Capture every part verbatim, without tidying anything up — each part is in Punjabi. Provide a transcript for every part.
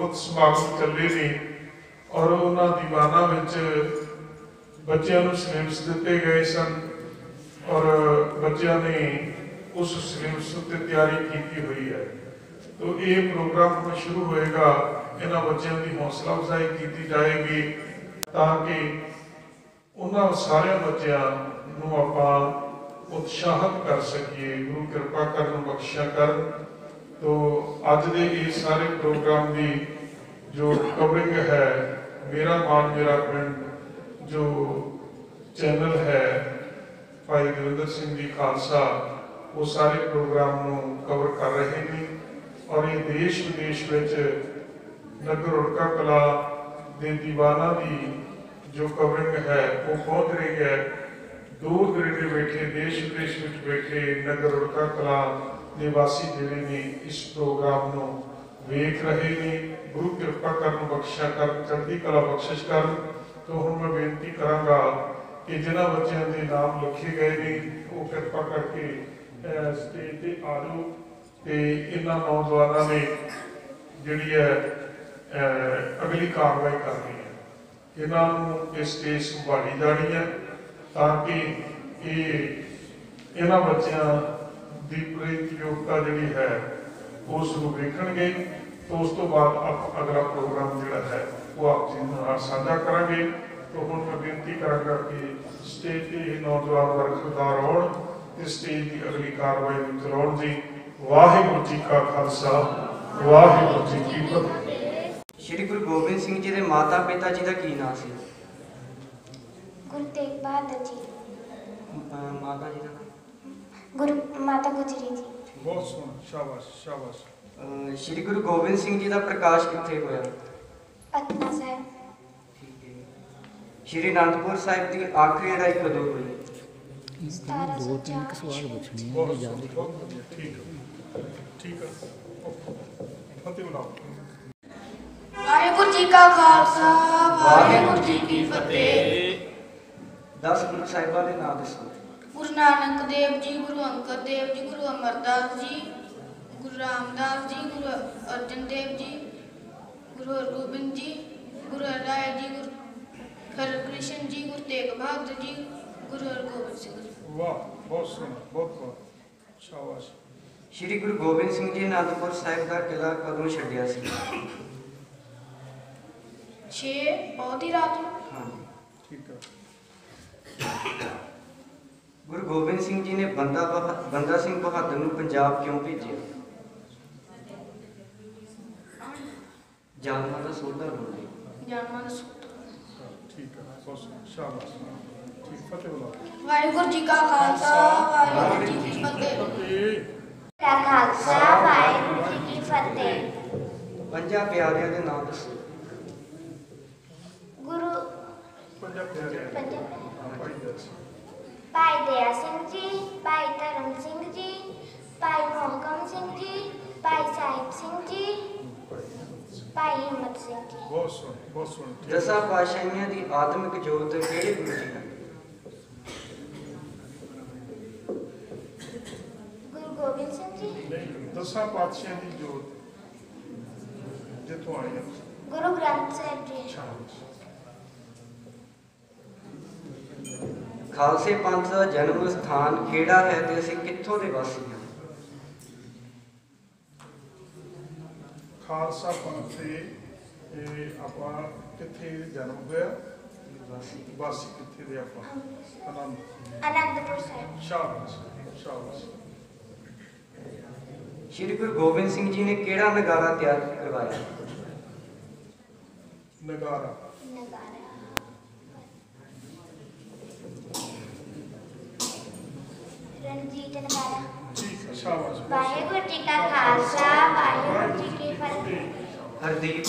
गुरमत समागम चले ने और उन्होंने दीवाना बच्चों को सिलेबस दिते गए सन और बच्चों ने उस सिलेबस उत्ते तैयारी की हुई है। तो ये प्रोग्राम शुरू होएगा, इन्होंने बच्चों की हौसला अफजाई की जाएगी ताकि उन्होंने सारे बच्चों आप उत्साहित कर सकिए। गुरु कृपा कर बख्शा कर। तो अज के ये सारे प्रोग्राम की जो कवरिंग है, मेरा मान मेरा पिंड जो चैनल है भाई दविंदर सिंह जी खालसा, वो सारे प्रोग्राम को कवर कर रहे हैं और ये देश विदेश में नगर रुड़का कला के दीवाना की जो कवरिंग है वो पहुँच रही है। दूर दरेडे बैठे देश विदेश में बैठे नगर रुड़का कला निवासी जिले ने इस प्रोग्राम को वेख रहे हैं। गुरु कृपा कर बख्शा कर चढ़ती कला बख्शिश कर। तो हम मैं बेनती कराँगा कि जिन्होंने बच्चों के नाम लिखे गए हैं वो कृपा करके स्टेज पर आ जाओ। तो इन्होंने नौजवानों ने जी है अगली कार्रवाई करनी है, इन्हों स्टेज संभाली जानी है ताकि ये इन्होंने बच्चों की प्रतियोगिता जी है उस वेखणगे। तो उस तो बाद आप अगला प्रोग्राम जोड़ा है वो आप जी साझा करेंगे। तो हम मैं बेनती कराँगा कि स्टेज पर नौजवान वर्ग सरदार आउण तो स्टेज की अगली कार्रवाई में चलाउण जी। वाहिगुरू जी का खालसा वाहिगुरू जी की फतेह। श्री गुरु गोबिंद सिंह जी के माता पिता जी का की नाम से? गुरु तेग बहादुर जी। माता जी का नाम? गुरु माता गुजरी जी। बहुत सोहना, शाबाश शाबाश। श्री गुरु गोबिंद सिंह जी का प्रकाश कित्थे होया? पटना साहिब। ठीक है। श्री आनंदपुर साहिब की आखिरी लड़ाई कदों हुई? दो तीन सवाल पूछने हैं ज्यादा। ठीक है ठीक है फतेह बुलाओ। वाहिगुरू जी का खालसा वाहिगुरू जी की फतेह। दस गुरु साहिबां दे नाम दसो। गुरु नानक देव जी, गुरु अंगद देव जी, गुरु अमरदास जी, गुरु रामदास जी, गुरु अर्जन देव जी, गुरु हरगोबिंद जी, गुरु हरराय जी, गुरु हरकृष्ण जी, गुरु तेग बहादुर जी, गुरु हरगोबिंद सिंह जी। वाह बहुत सोहना, बहुत बहुत शाबाश। श्री गुरु गोबिंद सिंह जी आनंदपुर साहिब का किला कदों छड्डिया सी? छे बहुत ही रात में। हाँ ठीक है। गुरु गोबिंद सिंह जी ने बंदा बंदा सिंह बहादुर को पंजाब क्यों भेजा? जानवर का सौदा ढूंढे। जानवर का सौदा। ठीक है बहुत सोहना, शाबाश। ठीक फतेह बुलाओ। वाहिगुरू जी का खालसा वाहिगुरू जी की फतेह। का खालसा वाहिगुरू जी की फतेह। पंजा प्यारिਆਂ ਦੇ नाम दसो। गुरु पंजाब प्यारे पंजाब भाई दया सिंह जी, भाई धर्म सिंह जी, भाई मोहकम सिंह जी, भाई साहिब सिंह जी, भाई हिम्मत सिंह जी। बहुत सोहना बहुत सोहना। दसा पातशाहियों की आत्मिक जोत किहड़े गुरु जी है? गुरु गोबिंद सिंह जी। नहीं, दसा पातशाह की जोत जितों आई है गुरु ग्रंथ साहिब जी। शाबाश। खालसे पंथ का जन्म स्थान केड़ा है ते असीं कित्थों दे वासी हां? खालसा पंथ से ਆਪਾਂ कित्थे जन्म होया? वासी वासी कित्थे दे ਆਪਾਂ? आनंद आनंदपुर साहिब। शाबाश शाबाश। श्री गुरु गोबिंद सिंह जी ने केड़ा नगारा तैयार करवाया? नगारा नगारा रणजीत नगारा। ठीक है शाबाश। वाहिगुरू जी का खालसा वाहिगुरू जी की फतेह। हरदीप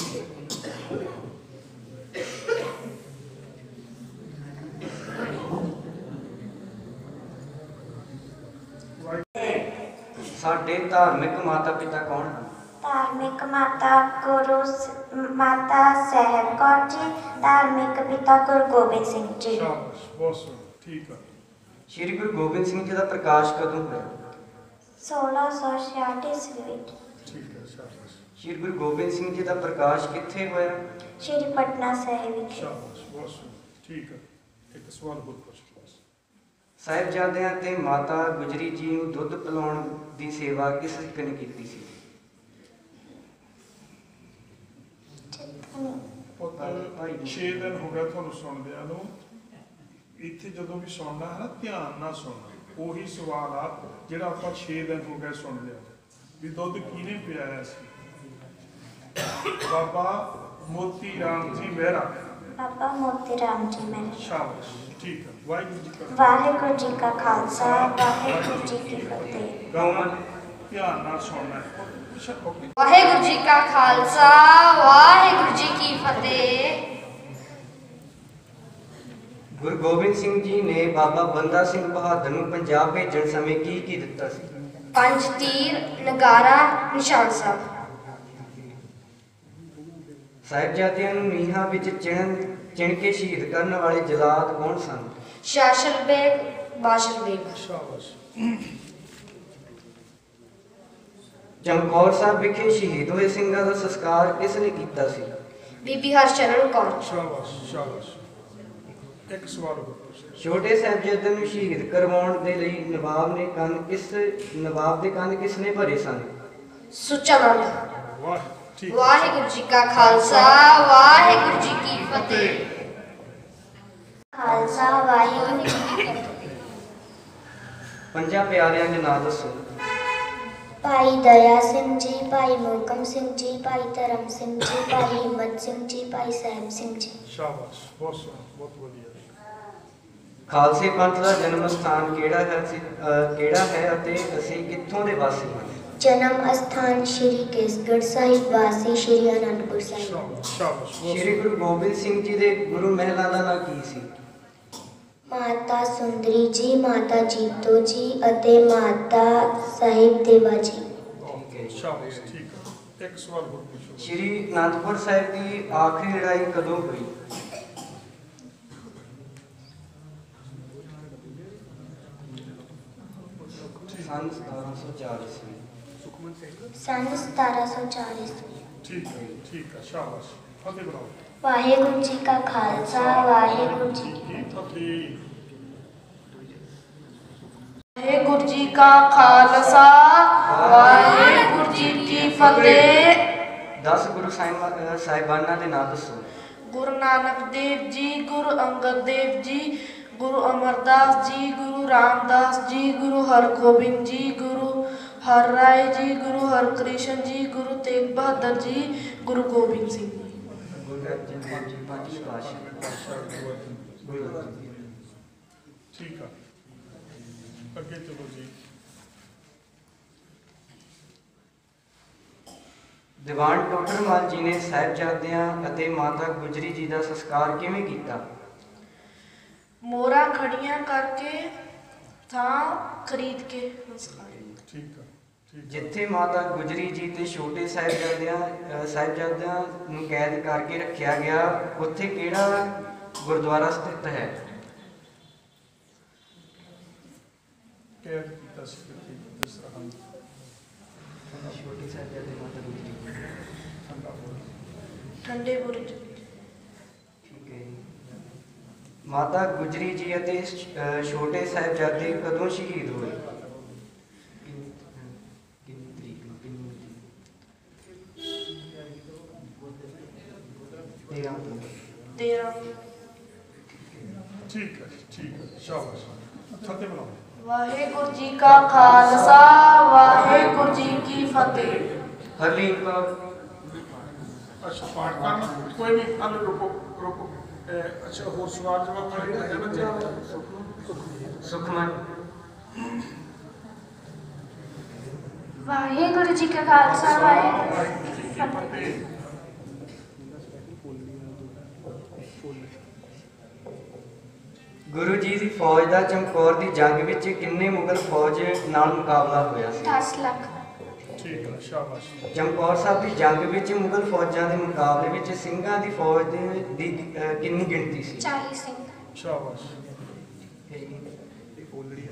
साडे धार्मिक माता पिता कौन हैं? धार्मिक माता गुरु माता साहिब कौर जी, धार्मिक पिता गुरु गोबिंद सिंह जी। शाबाश बहुत सोहना। ठीक है। श्री गुरु गोबिंद सिंह जी का प्रकाश कदों होया? सोलह सौ छियाठ ईस्वी। ठीक है शाबाश ਸ਼੍ਰੀ ਗੁਰੂ ਗੋਬਿੰਦ ਸਿੰਘ ਜੀ ਦਾ ਪ੍ਰਕਾਸ਼ ਕਿੱਥੇ ਹੋਇਆ? ਸ਼੍ਰੀ ਪਟਨਾ ਸਾਹਿਬ ਵਿਖੇ। ਸ਼ਾਬਾਸ਼, ਬਹੁਤ ਸੋਹਣਾ। ਠੀਕ ਹੈ, ਇੱਕ ਸਵਾਲ ਹੋਰ ਪੁੱਛ ਲਓ ਬਸ। ਸਾਹਿਬਜ਼ਾਦਿਆਂ ਤੇ ਮਾਤਾ ਗੁਜਰੀ ਜੀ ਨੂੰ ਦੁੱਧ ਪਿਲਾਉਣ ਦੀ ਸੇਵਾ ਕਿਸ ਸਿੱਖ ਨੇ ਕੀਤੀ ਸੀ? ਪੁੱਤ ਛੇ ਦਿਨ ਹੋ ਗਿਆ ਤੁਹਾਨੂੰ ਸੁਣਦਿਆਂ ਨੂੰ। ਇੱਥੇ ਜਦੋਂ ਵੀ ਸੁਣਨਾ ਹੈ ਨਾ, ਧਿਆਨ ਨਾਲ ਸੁਣਨਾ। ਉਹੀ ਸਵਾਲ ਆ ਜਿਹੜਾ ਆਪਾਂ ਛੇ ਦਿਨ ਹੋ ਗਏ ਸੁਣਦਿਆਂ ਵੀ ਦੁੱਧ ਕਿਹਨੇ ਪਿਆਇਆ ਸੀ? ਬਾਬਾ ਮੋਤੀ ਰਾਮ ਜੀ ਮਹਿਰਾ। ਬਾਬਾ ਮੋਤੀ ਰਾਮ ਜੀ ਮਹਿਰਾ। ਸ਼ਾਬਾਸ਼, ਠੀਕ ਹੈ। ਵਾਹਿਗੁਰੂ ਜੀ ਕਾ ਵਾਹਿਗੁਰੂ ਜੀ ਕਾ ਖਾਲਸਾ, ਵਾਹਿਗੁਰੂ ਜੀ ਕੀ ਫਤਿਹ। ਗਾਉਣ ਧਿਆਨ ਨਾਲ ਸੁਣਨਾ ਹੈ। ਅੱਛਾ, ਓਕੇ। ਵਾਹਿਗੁਰੂ ਜੀ ਕਾ ਖਾਲਸਾ, ਵਾਹਿਗੁਰੂ ਜੀ ਕੀ ਫਤਿਹ। ਗੁਰੂ ਗੋਬਿੰਦ ਸਿੰਘ ਜੀ ਨੇ ਬਾਬਾ ਬੰਦਾ ਸਿੰਘ ਬਹਾਦਰ ਨੂੰ ਪੰਜਾਬ ਭੇਜਣ ਸਮੇਂ ਕੀ ਕੀ ਦਿੱਤਾ ਸੀ? ਪੰਜ ਤੀਰ, ਨਗਾਰਾ, ਨਿਸ਼ਾਨ ਸਾਹਿਬ। ਸਾਹਿਬਜ਼ਾਦਿਆਂ ਨੂੰ ਨੀਹਾਂ ਵਿੱਚ ਚਿਣ ਚਿਣ ਕੇ ਸ਼ਹੀਦ ਕਰਨ ਵਾਲੇ ਜਲਾਦ ਕੌਣ ਸਨ? ਸ਼ਾਸਲ ਬੇਗ, ਬਾਸ਼ਲ ਬੇਗ। ਸ਼ਾਬਾਸ਼। ਚਮਕੌਰ ਸਾਹਿਬ ਵਿਖੇ ਸ਼ਹੀਦ ਹੋਏ ਸਿੰਘਾਂ ਦਾ ਸੰਸਕਾਰ ਕਿਸ ਨੇ ਕੀਤਾ ਸੀ? ਬੀਬੀ ਹਰਸ਼ਰਨ ਕੌਰ। ਸ਼ਾਬਾਸ਼, ਸ਼ਾਬਾਸ਼। ਇੱਕ ਸਵਾਲ ਹੋਰ ਪੁੱਛ ਲਓ। ਛੋਟੇ ਸਾਹਿਬਜ਼ਾਦਿਆਂ ਨੂੰ ਸ਼ਹੀਦ ਕਰਵਾਉਣ ਦੇ ਲਈ ਨਵਾਬ ਨੇ ਕੰਨ ਕਿਸ ਨਵਾਬ ਦੇ ਕੰਨ ਕਿਸ ਨੇ ਭਰੇ ਸਨ? ਸੁੱਚਾ ਨੰਦ। ਵਾਹ, ਠੀਕ ਹੈ। ਵਾਹਿਗੁਰੂ ਜੀ ਕਾ ਖਾਲਸਾ, ਵਾਹਿਗੁਰੂ ਜੀ ਕੀ ਫਤਿਹ। ਖਾਲਸਾ, ਵਾਹਿਗੁਰੂ ਜੀ ਕੀ ਫਤਿਹ। ਪੰਜਾਂ ਪਿਆਰਿਆਂ ਦੇ ਨਾਂ ਦੱਸੋ। ਭਾਈ ਦਇਆ ਸਿੰਘ ਜੀ, ਭਾਈ ਮੋਹਕਮ ਸਿੰਘ ਜੀ, ਭਾਈ ਧਰਮ ਸਿੰਘ ਜੀ, ਭਾਈ ਹਿੰਮਤ ਸਿੰਘ ਜੀ, ਭਾਈ ਸਾਹਿਬ ਸਿੰਘ ਜੀ। ਸ਼ਾਬਾਸ਼, ਬਹੁਤ ਸੋਹਣਾ, ਬਹੁਤ ਵਧੀਆ। ਖਾਲਸੇ ਪੰਥ ਦਾ ਜਨਮ ਸਥਾਨ ਕਿਹੜਾ ਹੈ ਸੀ- ਅਹ ਕਿਹੜਾ ਹੈ ਅਤੇ ਅਸੀਂ ਕਿੱਥੋਂ ਦੇ ਵਾਸੀ ਹਾਂ? ਜਨਮ ਅਸਥਾਨ ਸ਼੍ਰੀ ਕੇਸਗੜ੍ਹ ਸਾਹਿਬ, ਵਾਸੀ ਸ਼੍ਰੀ ਅਨੰਦਪੁਰ ਸਾਹਿਬ। ਸ਼ਾਬਾਸ਼, ਸ਼ਾਬਾਸ਼, ਬਹੁਤ ਸ਼੍ਰੀ ਗੁਰੂ ਗੋਬਿੰਦ ਸਿੰਘ ਜੀ ਦੇ ਗੁਰੂ ਮਹਿਲਾਂ ਦਾ ਨਾਂ ਕੀ ਸੀ? ਮਾਤਾ ਸੁੰਦਰੀ ਜੀ, ਮਾਤਾ ਜੀਤੋ ਜੀ ਅਤੇ ਮਾਤਾ ਸਾਹਿਬ ਦੇਵਾ ਜੀ। ਸੋਹਣਾ। ਸ਼ਾਬਾਸ਼, ਠੀਕ ਹੈ। ਇੱਕ ਸਵਾਲ ਹੋਰ ਪੁੱਛੋ। ਸ਼੍ਰੀ ਅਨੰਦਪੁਰ ਸਾਹਿਬ ਦੀ ਆਖਰੀ ਲੜਾਈ ਕਦੋਂ ਹੋਈ? ਸੰਨ ਸਤਾਰਾਂ ਸੌ ਚਾਰ ਈਸਵੀ। ਸੰਨ ਸਤਾਰਾਂ ਸੌ ਚਾਰ ਈਸਵੀ। ਠੀਕ ਹੈ, ਠੀਕ ਹੈ। ਸ਼ਾਬਾਸ਼। ਫਤਿਹ ਬੁਲਾਓ। ਵਾਹਿਗੁਰੂ ਜੀ ਕਾ ਖਾਲਸਾ, ਵਾਹਿਗੁਰੂ ਜੀ ਕੀ ਕੀ ਫਤਿਹ। ਵਾਹਿਗੁਰੂ ਜੀ ਕਾ ਖਾਲਸਾ, ਵਾਹਿਗੁਰੂ ਜੀ ਕੀ ਫਤਿਹ। ਦਸ ਗੁਰੂ ਸਾਹਿਬ ਸਾਹਿਬਾਨਾਂ ਦੇ ਨਾਂ ਦੱਸੋ। ਗੁਰੂ ਨਾਨਕ ਦੇਵ ਜੀ, ਗੁਰੂ ਅੰਗਦ ਦੇਵ ਜੀ, ਗੁਰੂ ਅਮਰਦਾਸ ਜੀ, ਗੁਰੂ ਰਾਮਦਾਸ ਜੀ, ਗੁਰੂ ਹਰਗੋਬਿੰਦ ਜੀ, ਗੁਰੂ ਹਰ ਰਾਏ ਜੀ, ਗੁਰੂ ਹਰਕ੍ਰਿਸ਼ਨ ਜੀ, ਗੁਰੂ ਤੇਗ ਬਹਾਦਰ ਜੀ, ਗੁਰੂ ਗੋਬਿੰਦ ਸਿੰਘ ਜੀ। ਗੁਰੂ ਅਰਜਨ ਦੇਵ ਜੀ ਪੰਜਵੀਂ ਪਾਤਸ਼ਾਹ। ਠੀਕ ਆ, ਅੱਗੇ ਚਲੋ ਜੀ। ਦੀਵਾਨ ਟੋਡਰਮਲ ਜੀ ਨੇ ਸਾਹਿਬਜ਼ਾਦਿਆਂ ਅਤੇ ਮਾਤਾ ਗੁਜਰੀ ਜੀ ਦਾ ਸੰਸਕਾਰ ਕਿਵੇਂ ਕੀਤਾ? ਮੋਹਰਾਂ ਖੜੀਆਂ ਕਰਕੇ ਥਾਂ ਖਰੀਦ ਕੇ ਸੰਸਕਾਰ। ਠੀਕ ਆ, ਠੀਕ ਆ। ਜਿੱਥੇ ਮਾਤਾ ਗੁਜਰੀ ਜੀ ਤੇ ਛੋਟੇ ਸਾਹਿਬਜ਼ਾਦਿਆਂ ਅਹ ਸਾਹਿਬਜ਼ਾਦਿਆਂ ਨੂੰ ਕੈਦ ਕਰਕੇ ਰੱਖਿਆ ਗਿਆ, ਉੱਥੇ ਕਿਹੜਾ ਗੁਰਦੁਆਰਾ ਸਥਿਤ ਹੈ? ਕੈਦ ਕੀਤਾ ਸੀ ਕਿਸ ਤਰ੍ਹਾਂ? ਛੋਟੇ ਸਾਹਿਬਜ਼ਾਦੇ ਮਾਤਾ ਗੁਜਰੀ ਜੀ। ਠੰਡਾ ਹੋ। ਠੰਡੇ ਬੁਰਜ। ਠੀਕ ਹੈ ਜੀ। ਮਾਤਾ ਗੁਜਰੀ ਜੀ ਅਤੇ ਅਹ ਛੋਟੇ ਸਾਹਿਬਜ਼ਾਦੇ ਕਦੋਂ ਸ਼ਹੀਦ ਹੋਏ? ਕਿੰਨੀ ਤਰੀਕ ਨੂੰ? ਕਿੰਨੀ ਤੇਰਾਂ ਨੂੰ। ਤੇਰਾਂ। ਠੀਕ ਹੈ, ਠੀਕ ਹੈ। ਸ਼ਾਬਾਸ਼। ਫਤਿਹ ਬੁਲਾਓ। ਵਾਹਿਗੁਰੂ ਜੀ ਕਾ ਖਾਲਸਾ, ਵਾਹਿਗੁਰੂ ਜੀ ਕੀ ਫਤਿਹ। ਹਰਲੀਨ ਕੌਰ। ਅੱਛਾ, ਪਾਠ ਕਰਨਾ ਕੋਈ ਨਹੀਂ। ਹਾਲੇ ਰੁਕੋ, ਰੁਕੋ। ਇਹ ਅੱਛਾ, ਹੋਰ ਸਵਾਲ ਜਵਾਬ ਕਰਾਂਗੇ ਨਾ ਜੀ। ਸੁਖਮਨ। ਵਾਹਿਗੁਰੂ ਜੀ ਕਾ ਖਾਲਸਾ, ਵਾਹਿਗੁਰੂ ਜੀ ਕੀ ਫਤਿਹ। ਗੁਰੂ ਜੀ ਦੀ ਫੌਜ ਦਾ ਚਮਕੌਰ ਦੀ ਜੰਗ ਵਿੱਚ ਕਿੰਨੇ ਮੁਗਲ ਫੌਜ ਨਾਲ ਮੁਕਾਬਲਾ ਹੋਇਆ ਸੀ? ਦਸ ਲੱਖ। ਠੀਕ ਹੈ, ਸ਼ਾਬਾਸ਼। ਚਮਕੌਰ ਸਾਹਿਬ ਦੀ ਜੰਗ ਵਿੱਚ ਮੁਗਲ ਫੌਜਾਂ ਦੇ ਮੁਕਾਬਲੇ ਵਿੱਚ ਸਿੰਘਾਂ ਦੀ ਫੌਜ ਦੇ- ਦੀ ਅਹ, ਕਿੰਨੀ ਗਿਣਤੀ ਸੀ? ਚਾਲੀ ਸਿੰਘ। ਸ਼ਾਬਾਸ਼।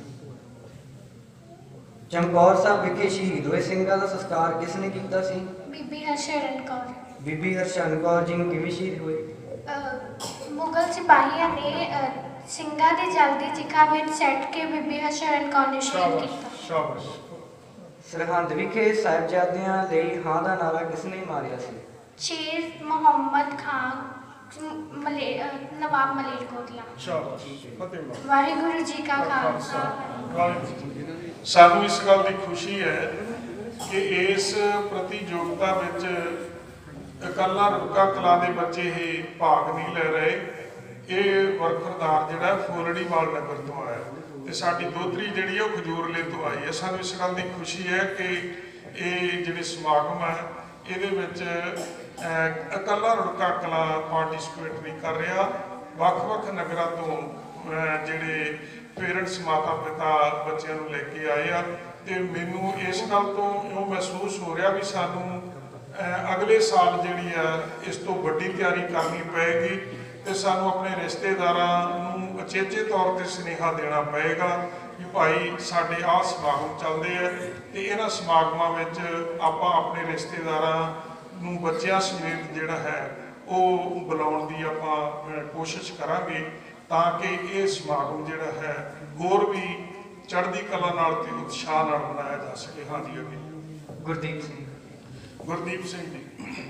ਚਮਕੌਰ ਸਾਹਿਬ ਵਿਖੇ ਸ਼ਹੀਦ ਹੋਏ ਸਿੰਘਾਂ ਦਾ ਸੰਸਕਾਰ ਕਿਸ ਨੇ ਕੀਤਾ ਸੀ? ਬੀਬੀ ਹਰਸ਼ਰਨ ਕੌਰ। ਬੀਬੀ ਹਰਸ਼ਨ ਕੌਰ ਜੀ ਨੂੰ ਕਿਵੇਂ ਸ਼ਹੀਦ ਹੋਏ? ਅਹ, ਮੁਗਲ ਸਿਪਾਹੀਆਂ ਨੇ ਅਹ, ਸਿੰਘਾਂ ਦੀ ਜਲਦੀ ਚਿਖਾ ਵਿੱਚ ਸੱਟ ਕੇ ਬੀਬੀ ਹਰਸ਼ਰਨ ਕੌਰ ਨੂੰ ਸ਼ਹੀਦ ਕੀਤਾ। ਸ਼ਾਬਾਸ਼। ਸਰਹੰਦ ਵਿਖੇ ਸਾਹਿਬਜ਼ਾਦਿਆਂ ਲਈ ਹਾਂ ਦਾ ਨਾਰਾ ਕਿਸ ਨੇ ਮਾਰਿਆ ਸੀ? ਸ਼ੇਰ ਮੁਹੰਮਦ ਖਾਨ ਮ- ਮਲੇ ਅਹ, ਨਵਾਬ ਮਲੇਰਕੋਟਲਾ। ਸ਼ਾਬਾਸ਼। ਫਤਿਹ। ਵਾਹਿਗੁਰੂ ਜੀ ਕਾ ਖਾਲਸਾ। ਸਾਨੂੰ ਇਸ ਗੱਲ ਦੀ ਖੁਸ਼ੀ ਹੈ ਕਿ ਇਸ ਪ੍ਰਤੀਯੋਗਤਾ ਵਿੱਚ ਇਕੱਲਾ ਰੁੜਕਾ ਕਲਾਂ ਦੇ ਬੱਚੇ ਹੀ ਭਾਗ ਨਹੀਂ ਲੈ ਰਹੇ। ਇਹ ਵਰਖਰਦਾਰ ਜਿਹੜਾ ਫੋਲੜੀਵਾਲ ਨਗਰ ਤੋਂ ਆਇਆ ਤੇ ਸਾਡੀ ਦੋਤਰੀ ਜਿਹੜੀ ਉਹ ਖਜੂਰਲੇ ਤੋਂ ਆਈ ਹੈ। ਸਾਨੂੰ ਇਸ ਗੱਲ ਦੀ ਖੁਸ਼ੀ ਹੈ ਕਿ ਇਹ ਜਿਹੜੇ ਸਮਾਗਮ ਹੈ ਇਹਦੇ ਵਿੱਚ ਅਹ, ਇਕੱਲਾ ਰੁੜਕਾ ਕਲਾਂ ਪਾਰਟਿਸਿਪੇਟ ਨਹੀਂ ਕਰ ਰਿਹਾ। ਵੱਖ-ਵੱਖ ਨਗਰਾਂ ਤੋਂ ਅਹ, ਜਿਹੜੇ ਪੇਰੈਂਟਸ ਮਾਤਾ ਪਿਤਾ ਬੱਚਿਆਂ ਨੂੰ ਲੈ ਕੇ ਆਏ ਆ ਤੇ ਮੈਨੂੰ ਇਸ ਗੱਲ ਤੋਂ ਇਉਂ ਮਹਿਸੂਸ ਹੋ ਰਿਹਾ ਵੀ ਸਾਨੂੰ ਅਹ, ਅਗਲੇ ਸਾਲ ਜਿਹੜੀ ਆ ਇਸ ਤੋਂ ਵੱਡੀ ਤਿਆਰੀ ਕਰਨੀ ਪਏਗੀ ਤੇ ਸਾਨੂੰ ਆਪਣੇ ਰਿਸ਼ਤੇਦਾਰਾਂ ਨੂੰ ਅਚੇਚੇ ਤੌਰ ਤੇ ਸੁਨੇਹਾ ਦੇਣਾ ਪਏਗਾ ਕਿ ਭਾਈ ਸਾਡੇ ਆਹ ਸਮਾਗਮ ਚੱਲਦੇ ਆ ਤੇ ਇਹਨਾਂ ਸਮਾਗਮਾਂ ਵਿੱਚ ਆਪਾਂ ਆਪਣੇ ਰਿਸ਼ਤੇਦਾਰਾਂ ਨੂੰ ਬੱਚਿਆਂ ਸਮੇਤ ਜਿਹੜਾ ਹੈ ਉਹ ਬੁਲਾਉਣ ਦੀ ਆਪਾਂ ਅਹ, ਕੋਸ਼ਿਸ਼ ਕਰਾਂਗੇ ਤਾਂ ਕਿ ਇਹ ਸਮਾਗਮ ਜਿਹੜਾ ਹੈ ਹੋਰ ਵੀ ਚੜ੍ਹਦੀ ਕਲਾ ਨਾਲ ਤੇ ਉਤਸ਼ਾਹ ਨਾਲ ਮਨਾਇਆ ਜਾ ਸਕੇ। ਹਾਂਜੀ ਅੱਗੇ ਗੁਰਦੀਪ ਸਿੰਘ। ਗੁਰਦੀਪ ਸਿੰਘ ਜੀ।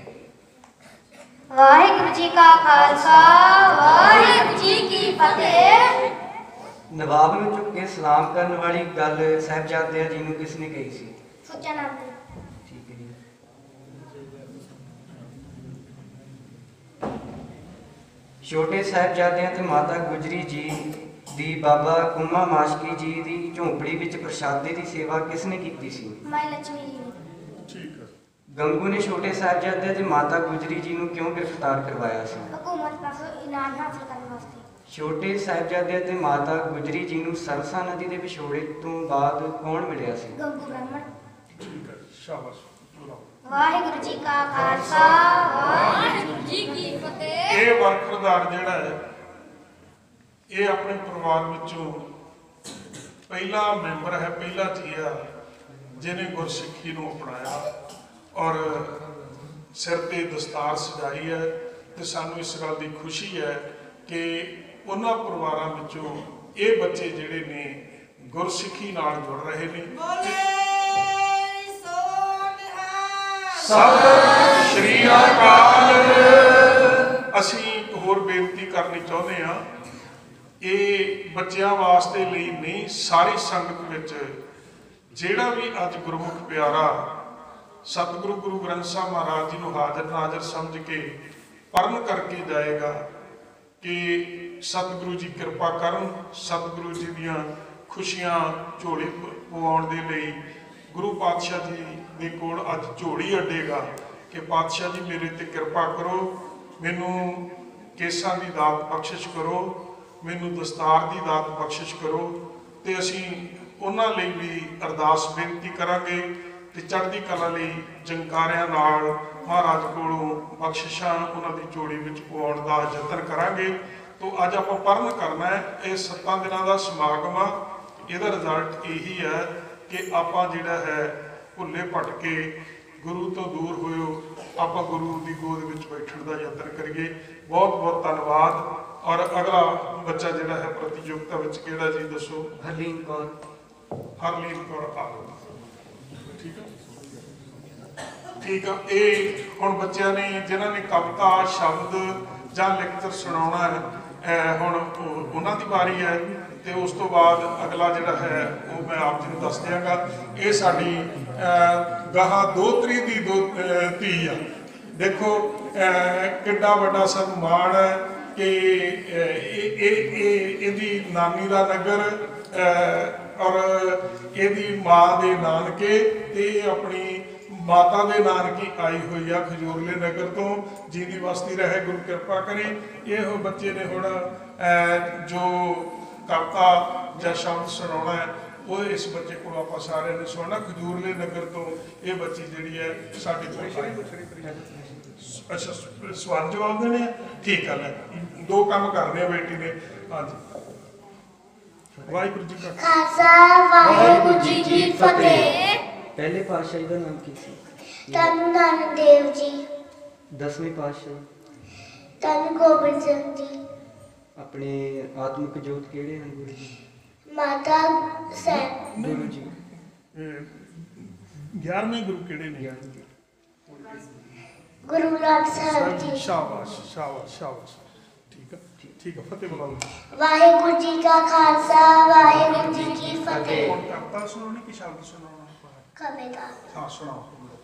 ਵਾਹਿਗੁਰੂ ਜੀ ਕਾ ਖਾਲਸਾ ਵਾਹਿਗੁਰੂ ਜੀ ਕੀ ਫਤਿਹ। ਨਵਾਬ ਨੂੰ ਝੁੱਕ ਕੇ ਸਲਾਮ ਕਰਨ ਵਾਲੀ ਗੱਲ ਸਾਹਿਬਜ਼ਾਦਿਆਂ ਜੀ ਨੂੰ ਕਿਸ ਨੇ ਕਹੀ ਸੀ? ਸੁੱਚਾ ਨਾਮ ਦੇ। ਠੀਕ ਹੈ ਜੀ। ਛੋਟੇ ਸਾਹਿਬਜ਼ਾਦਿਆਂ ਤੇ ਮਾਤਾ ਗੁਜਰੀ ਜੀ ਦੀ ਬਾਬਾ ਕੁੰਮਾ ਮਾਸ਼ਕੀ ਜੀ ਦੀ ਝੌਂਪੜੀ ਵਿੱਚ ਪ੍ਰਸ਼ਾਦੇ ਦੀ ਸੇਵਾ ਕਿਸ ਨੇ ਕੀਤੀ ਸੀ? ਮਾਈ ਲక్ష్ਮੀ ਜੀ ਨੇ। ਠੀਕ ਹੈ। ਗੰਗੂ ਨੇ ਛੋਟੇ ਸਾਹਿਬਜ਼ਾਦਿਆਂ ਤੇ ਮਾਤਾ ਗੁਜਰੀ ਜੀ ਨੂੰ ਕਿਉਂ ਗ੍ਰਿਫਤਾਰ ਕਰਵਾਇਆ ਸੀ? ਹਕੂਮਤ ਪਾਸੋਂ ਇਨਾਮ ਹਾਸਲ ਕਰਨ ਵਾਸਤੇ। ਛੋਟੇ ਸਾਹਿਬਜ਼ਾਦਿਆਂ ਤੇ ਮਾਤਾ ਗੁਜਰੀ ਜੀ ਨੂੰ ਸਰਸਾ ਨਦੀ ਦੇ ਵਿਛੋੜੇ ਤੋਂ ਬਾਅਦ ਕੌਣ ਮਿਲਿਆ ਸੀ? ਗੰਗੂ ਬ੍ਰਾਹਮਣ। ਠੀਕ ਹੈ। ਸ਼ਾਬਾਸ਼। ਵਾਹਿਗੁਰੂ ਜੀ ਕਾ ਖਾਲਸਾ ਵਾਹਿਗੁਰੂ ਜੀ ਕੀ ਫਤਿਹ। ਇਹ ਵਰਖਰਦਾਰ ਜਿਹੜਾ ਹੈ ਇਹ ਆਪਣੇ ਪਰਿਵਾਰ ਵਿੱਚੋਂ ਪਹਿਲਾ ਮੈਂਬਰ ਹੈ, ਪਹਿਲਾ ਜੀਆ ਜਿਹਨੇ ਗੁਰਸਿੱਖੀ ਨੂੰ ਅਪਣਾਇਆ ਔਰ ਸਿਰ ਤੇ ਦਸਤਾਰ ਸਜਾਈ ਹੈ ਤੇ ਸਾਨੂੰ ਇਸ ਗੱਲ ਦੀ ਖੁਸ਼ੀ ਹੈ ਕਿ ਉਹਨਾਂ ਪਰਿਵਾਰਾਂ ਵਿੱਚੋਂ ਇਹ ਬੱਚੇ ਜਿਹੜੇ ਨੇ ਗੁਰਸਿੱਖੀ ਨਾਲ ਜੁੜ ਰਹੇ ਨੇ। ਸਤਿ ਸ਼੍ਰੀ ਅਕਾਲ। ਅਸੀਂ ਇੱਕ ਹੋਰ ਬੇਨਤੀ ਕਰਨੀ ਚਾਹੁੰਦੇ ਹਾਂ, ਇਹ ਬੱਚਿਆਂ ਵਾਸਤੇ ਲਈ ਨਹੀਂ, ਸਾਰੀ ਸੰਗਤ ਵਿੱਚ ਜਿਹੜਾ ਵੀ ਅੱਜ ਗੁਰਮੁਖ ਪਿਆਰਾ ਸਤਿਗੁਰੂ ਗੁਰੂ ਗ੍ਰੰਥ ਸਾਹਿਬ ਮਹਾਰਾਜ ਜੀ ਨੂੰ ਹਾਜ਼ਰ ਨਾਜ਼ਰ ਸਮਝ ਕੇ ਪਰਨ ਕਰਕੇ ਜਾਏਗਾ ਕਿ ਸਤਿਗੁਰੂ ਜੀ ਕਿਰਪਾ ਕਰਨ, ਸਤਿਗੁਰੂ ਜੀ ਦੀਆਂ ਖੁਸ਼ੀਆਂ ਝੋਲੀ ਪਵਾਉਣ ਦੇ ਲਈ ਗੁਰੂ ਪਾਤਸ਼ਾਹ ਜੀ ਦੇ ਕੋਲ ਅੱਜ ਝੋਲੀ ਅੱਡੇਗਾ ਕਿ ਪਾਤਸ਼ਾਹ ਜੀ ਮੇਰੇ ਤੇ ਕਿਰਪਾ ਕਰੋ, ਮੈਨੂੰ ਕੇਸਾਂ ਦੀ ਦਾਤ ਬਖਸ਼ਿਸ਼ ਕਰੋ, ਮੈਨੂੰ ਦਸਤਾਰ ਦੀ ਦਾਤ ਬਖਸ਼ਿਸ਼ ਕਰੋ ਤੇ ਅਸੀਂ ਉਹਨਾਂ ਲਈ ਵੀ ਅਰਦਾਸ ਬੇਨਤੀ ਕਰਾਂਗੇ ਤੇ ਚੜ੍ਹਦੀ ਕਲਾ ਲਈ ਜੰਕਾਰਿਆਂ ਨਾਲ ਮਹਾਰਾਜ ਕੋਲੋਂ ਬਖਸ਼ਿਸ਼ਾਂ ਉਹਨਾਂ ਦੀ ਝੋਲੀ ਵਿੱਚ ਪਵਾਉਣ ਦਾ ਯਤਨ ਕਰਾਂਗੇ। ਤੋਂ ਅੱਜ ਆਪਾਂ ਪਰਨ ਕਰਨਾ ਹੈ। ਇਹ ਸੱਤਾਂ ਦਿਨਾਂ ਦਾ ਸਮਾਗਮ ਆ। ਇਹਦਾ ਰਿਜ਼ਲਟ ਇਹੀ ਹੈ ਕਿ ਆਪਾਂ ਜਿਹੜਾ ਹੈ ਭੁੱਲੇ ਭਟਕੇ ਗੁਰੂ ਤੋਂ ਦੂਰ ਹੋਇਓ ਆਪਾਂ ਗੁਰੂ ਦੀ ਗੋਦ ਵਿੱਚ ਬੈਠਣ ਦਾ ਯਤਨ ਕਰੀਏ। ਬਹੁਤ ਬਹੁਤ ਧੰਨਵਾਦ। ਔਰ ਅਗਲਾ ਬੱਚਾ ਜਿਹੜਾ ਹੈ ਪ੍ਰਤੀਯੋਗਤਾ ਵਿੱਚ ਕਿਹੜਾ ਜੀ ਦੱਸੋ? ਹਰਲੀਨ ਕੌਰ। ਹਰਲੀਨ ਕੌਰ ਆਓ। ਠੀਕ ਆ ਠੀਕ ਆ। ਇਹ ਹੁਣ ਬੱਚਿਆਂ ਨੇ ਜਿਨ੍ਹਾਂ ਨੇ ਕਵਿਤਾ ਸ਼ਬਦ ਜਾਂ ਲਿਖਤ ਸੁਣਾਉਣਾ ਹੈ ਹੁਣ ਉਹਨਾਂ ਦੀ ਵਾਰੀ ਹੈ ਤੇ ਉਸ ਤੋਂ ਬਾਅਦ ਅਗਲਾ ਜਿਹੜਾ ਹੈ ਉਹ ਮੈਂ ਆਪ ਜੀ ਨੂੰ ਦੱਸ ਦਿਆਂਗਾ। ਇਹ ਸਾਡੀ ਗਾਹਾਂ ਦੋਤਰੀ ਦੀ ਦੋ ਧੀ ਆ। ਦੇਖੋ ਕਿੱਡਾ ਵੱਡਾ ਸਾਨੂੰ ਮਾਣ ਹੈ ਕਿ ਇਹ ਇਹ ਇਹਦੀ ਨਾਨੀ ਦਾ ਨਗਰ ਔਰ ਇਹਦੀ ਮਾਂ ਦੇ ਨਾਨਕੇ ਤੇ ਇਹ ਆਪਣੀ ਮਾਤਾ ਦੇ ਨਾਨਕੀ ਆਈ ਹੋਈ ਆ ਖਜੂਰਲੇ ਨਗਰ ਤੋਂ। ਜਿਹਦੀ ਵਸਤੀ ਰਹੇ ਗੁਰੂ ਕਿਰਪਾ ਕਰੇ। ਇਹ ਬੱਚੇ ਨੇ ਹੁਣ ਜੋ ਕਵਿਤਾ ਜਾਂ ਸ਼ਬਦ ਸੁਣਾਉਣਾ ਹੈ ਉਹ ਇਸ ਬੱਚੇ ਕੋਲ ਆਪਾਂ ਸਾਰਿਆਂ ਨੇ ਸੁਣਨਾ। ਖਜੂਰਲੇ ਨਗਰ ਤੋਂ ਇਹ ਬੱਚੀ ਜਿਹੜੀ ਹੈ ਸਾਡੇ ਕੋਲ। ਅੱਛਾ ਸਵਾਲ ਜਵਾਬ ਦੇਣੇ ਆ? ਠੀਕ ਹੈ। ਲੈ ਦੋ ਕੰਮ ਕਰਨੇ ਆ ਬੇਟੀ ਨੇ। ਹਾਂਜੀ। ਵਾਹਿਗੁਰੂ ਜੀ ਕਾ ਖਾਲਸਾ ਵਾਹਿਗੁਰੂ ਜੀ ਕੀ ਫਤਿਹ। ਪਹਿਲੇ ਪਾਤਸ਼ਾਹ ਜੀ ਦਾ ਨਾਮ ਕੀ ਸੀ? ਧੰਨ ਨਾਨਕ ਦੇਵ ਜੀ, ਦਸਵੇਂ ਪਾਤਸ਼ਾਹ ਧੰਨ ਗੋਬਿੰਦ ਸਿੰਘ ਜੀ, ਆਪਣੇ ਆਤਮਿਕ ਜੋਤ ਕਿਹੜੇ ਹਨ ਗੁਰੂ ਜੀ? ਮਾਤਾ ਸਾਹਿਬ, ਗੁਰੂ ਜੀ ਗਿਆਰਵੇਂ ਗੁਰੂ ਕਿਹੜੇ ਨੇ? ਗਿਆਨ ਜੀ। ਗੁਰੂ ਗ੍ਰੰਥ ਸਾਹਿਬ ਜੀ। ਸ਼ਾਬਾਸ਼ ਸ਼ਾਬਾਸ਼ ਸ਼ਾਬਾਸ਼, ਠੀਕ ਆ ਠੀਕ ਆ, ਫਤਿਹ ਬੁਲਾਓ। ਵਾਹਿਗੁਰੂ ਜੀ ਕਾ ਖਾਲਸਾ, ਵਾਹਿਗੁਰੂ ਜੀ ਕੀ ਫਤਿਹ। ਹੁਣ ਕਰਤਾ ਸੁਣਾਉਣੀ ਕਿ ਸ਼ਬਦ ਸੁਣਾਉਣਾ? ਕਵੇਗਾ ਹਾਂ ਸੁਣਾਓ,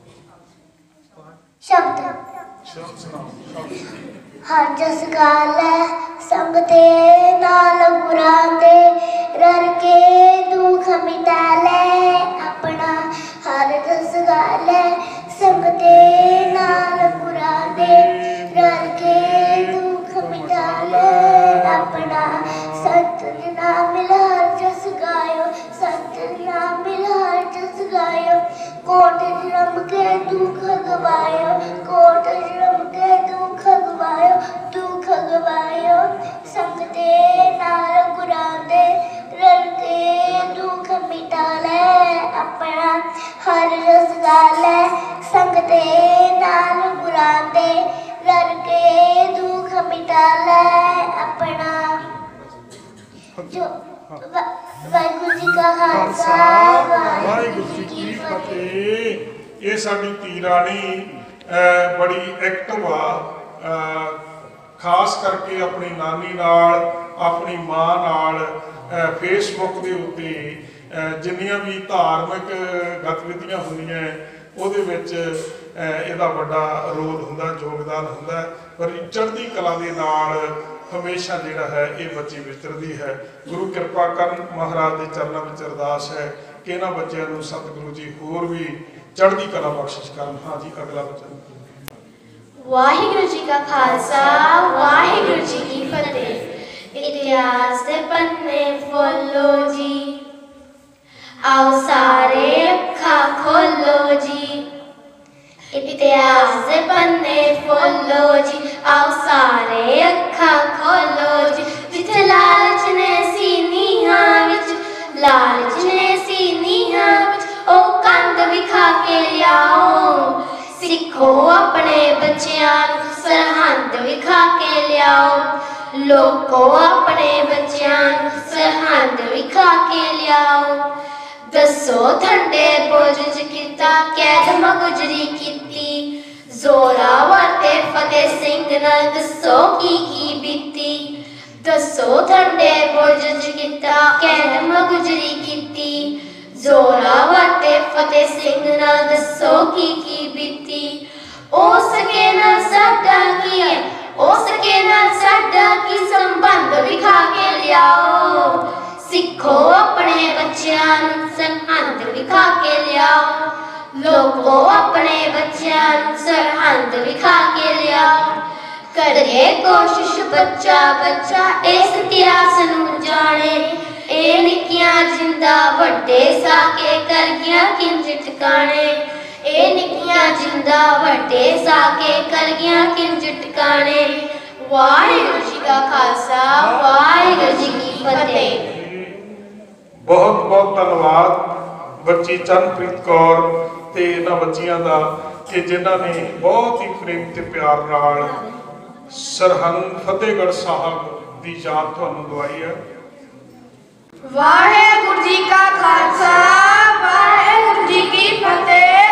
ਸ਼ਬਦ ਸ਼ਬਦ ਸੁਣਾਓ, ਸ਼ਬਦ। ਹਰ ਜਸ ਗਾਲੈ ਸੰਗ ਤੇ ਨਾਲ ਗੁਰਾਂ ਦੇ, ਰਲ ਕੇ ਦੁੱਖ ਮਿਟਾਲੇ ਆਪਣਾ। ਹਰ ਜਸ ਗਾਲੈ ਸੰਗ ਤੇ ਨਾਲ ਗੁਰਾਂ ਦੇ, ਰਲ ਕੇ ਦੁੱਖ ਮਿਟਾਲੇ ਆਪਣਾ। ਸੰਤ ਨਾਮ ਮਿਲ ਹਰ ਜਸ ਗਾਇਓ, ਸੰਤ ਨਾਮ ਮਿਲ ਹਰ ਜਸ ਗਾਇਓ। ਕੋਟ ਜਨਮ ਕੇ ਦੁੱਖ ਗਵਾਇਓ, ਕੋਟ ਜਨਮ ਕੇ ਦੁੱਖ ਗਵਾਇਓ, ਦੁੱਖ ਗਵਾਇਓ। ਸੰਗ ਤੇ ਨਾਲ ਗੁਰਾਂ ਦੇ, ਰਲ ਕੇ ਦੁੱਖ ਮਿਟਾ ਲੈ ਆਪਣਾ। ਹਰ ਰਸ ਗਾਲੈ ਸੰਗ ਤੇ ਨਾਲ ਗੁਰਾਂ ਦੇ, ਰਲ ਕੇ ਦੁੱਖ ਮਿਟਾ ਲੈ ਆਪਣਾ। ਜੋ ਵਾ- ਵਾਹਿਗੁਰੂ ਜੀ ਕਾ ਖਾਲਸਾ, ਵਾਹਿਗੁਰੂ ਜੀ ਕੀ ਫਤਿਹ। ਇਹ ਸਾਡੀ ਧੀ ਰਾਣੀ ਅਹ, ਬੜੀ ਐਕਟਿਵ ਆ, ਅਹ, ਖਾਸ ਕਰਕੇ ਆਪਣੀ ਨਾਨੀ ਨਾਲ, ਆਪਣੀ ਮਾਂ ਨਾਲ ਅਹ, ਫੇਸਬੁੱਕ ਦੇ ਉੱਤੇ ਅਹ, ਜਿੰਨੀਆਂ ਵੀ ਧਾਰਮਿਕ ਗਤੀਵਿਧੀਆਂ ਹੁੰਦੀਆਂ ਉਹਦੇ ਵਿੱਚ ਅਹ, ਇਹਦਾ ਵੱਡਾ ਰੋਲ ਹੁੰਦਾ, ਯੋਗਦਾਨ ਹੁੰਦਾ। ਪਰ ਚੜ੍ਹਦੀ ਕਲਾ ਦੇ ਨਾਲ ਹਮੇਸ਼ਾ ਜਿਹੜਾ ਹੈ ਇਹ ਬੱਚੀ ਵਿਚਰਦੀ ਹੈ। ਗੁਰੂ ਕਿਰਪਾ ਕਰਨ, ਮਹਾਰਾਜ ਦੇ ਚਰਨਾਂ ਵਿੱਚ ਅਰਦਾਸ ਹੈ ਕਿ ਇਹਨਾਂ ਬੱਚਿਆਂ ਨੂੰ ਸਤਿਗੁਰੂ ਜੀ ਹੋਰ ਵੀ ਚੜ੍ਹਦੀ ਕਲਾ ਬਖਸ਼ਿਸ਼ ਕਰਨ। ਹਾਂ ਜੀ, ਅਗਲਾ ਬੱਚਾ। ਵਾਹਿਗੁਰੂ ਜੀ ਕਾ ਖਾਲਸਾ, ਵਾਹਿਗੁਰੂ ਜੀ ਕੀ ਫਤਿਹ। ਇਤਿਹਾਸ ਦੇ ਪੰਨੇ ਫੋਲੋ ਜੀ, ਆਓ ਸਾਰੇ ਅੱਖਾਂ ਖੋਲੋ ਜੀ। ਇਤਿਹਾਸ ਦੇ ਪੰਨੇ ਫੋਲੋ ਜੀ, ਆਓ ਸਾਰੇ ਅੱਖਾਂ ਖੋਲੋ ਜੀ। ਜਿੱਥੇ ਲਾਲਚ ਨੇ ਸੀ ਨੀਹਾਂ ਵਿੱਚ, ਲਾਲਚ ਨੇ ਸੀ ਨੀਹਾਂ ਵਿੱਚ, ਉਹ ਕੰਧ ਵਿਖਾ ਕੇ ਲਿਆਓ। ਸਿੱਖੋ ਆਪਣੇ ਬੱਚਿਆਂ ਨੂੰ ਸਰਹੰਦ ਵਿਖਾ ਕੇ ਲਿਆਓ। ਲੋਕੋ ਆਪਣੇ ਬੱਚਿਆਂ ਨੂੰ ਸਰਹੰਦ ਵਿਖਾ ਕੇ ਲਿਆਓ। ਦੱਸੋ ਠੰਡੇ ਬੁਰਜ 'ਚ ਕੀਤਾ ਕੈਦ ਮਗੁਜਰੀ ਕੀਤੀ, ਜ਼ੋਰਾਵਰ ਤੇ ਫਤਿਹ ਸਿੰਘ ਨਾਲ ਦੱਸੋ ਕੀ ਕੀ ਬੀਤੀ। ਦੱਸੋ ਠੰਡੇ ਬੁਰਜ 'ਚ ਕੀਤਾ ਕੈਦ ਮਗੁਜਰੀ ਕੀਤੀ, ਜ਼ੋਰਾਵਰ ਤੇ ਫਤਿਹ ਸਿੰਘ ਨਾਲ ਦੱਸੋ ਕੀ ਕੀ ਬੀਤੀ। ਉਸ ਸਕੇ ਨਾਲ ਸਾਡਾ ਕੀ ਹੈ, ਉਸ ਸਕੇ ਨਾਲ ਸਾਡਾ ਕੀ ਸੰਬੰਧ ਵਿਖਾ ਕੇ ਲਿਆਓ। ਸਿੱਖੋ ਆਪਣੇ ਬੱਚਿਆਂ ਨੂੰ ਸਰਹੰਦ ਵਿਖਾ ਕੇ ਲਿਆਓ। ਲੋਕੋ ਆਪਣੇ ਬੱਚਿਆਂ ਨੂੰ ਸਰਹੰਦ ਵਿਖਾ ਕੇ ਲਿਆਓ। ਕਰੇ ਕੋਸ਼ਿਸ਼ ਬੱਚਾ ਬੱਚਾ ਇਸ ਇਤਿਹਾਸ ਨੂੰ ਜਾਣੇ। ਇਹ ਨਿੱਕੀਆਂ ਜਿੰਦਾ ਵੱਡੇ ਸਾਕੇ ਕਰ ਗਿਆ ਕਿੰਜ ਟਿਕਾਣੇ। ਇਹ ਨਿੱਕੀਆਂ ਜਿੰਦਾ ਵੱਡੇ ਸਾਕੇ ਕਰ ਗਿਆ ਕਿੰਜ ਟਿਕਾਣੇ। ਵਾਹਿਗੁਰੂ ਜੀ ਕਾ ਖਾਲਸਾ, ਵਾਹਿਗੁਰੂ ਜੀ ਕੀ ਫਤਿਹ। ਬਹੁਤ ਬਹੁਤ ਧੰਨਵਾਦ ਬੱਚੀ ਚਰਨਪ੍ਰੀਤ ਕੌਰ ਤੇ ਇਹਨਾਂ ਬੱਚੀਆਂ ਦਾ ਕਿ ਜਿਨ੍ਹਾਂ ਨੇ ਬਹੁਤ ਹੀ ਪ੍ਰੇਮ ਤੇ ਪਿਆਰ ਨਾਲ ਸਰਹੰਦ ਫਤਿਹਗੜ੍ਹ ਸਾਹਿਬ ਦੀ ਯਾਦ ਤੁਹਾਨੂੰ ਦਵਾਈ ਹੈ। ਵਾਹਿਗੁਰੂ ਜੀ ਕਾ ਖਾਲਸਾ, ਵਾਹਿਗੁਰੂ ਜੀ ਕੀ ਫਤਿਹ।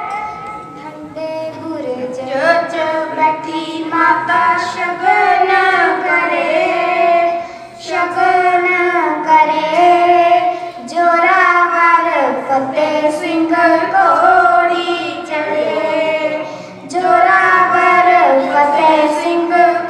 ਠੰਡੇ ਬੁਰਜ ਚ ਬੈਠੀ ਮਾਤਾ ਸ਼ਗਨ ਕਰੇ, ਸ਼ਗਨ ਕਰੇ। ਜੋਰਾਵਰ ਫਤਿਹ ਸਿੰਘ ਘੋੜੀ ਚੜੇ, ਜੋਰਾਵਰ ਫਤਿਹ ਸਿੰਘ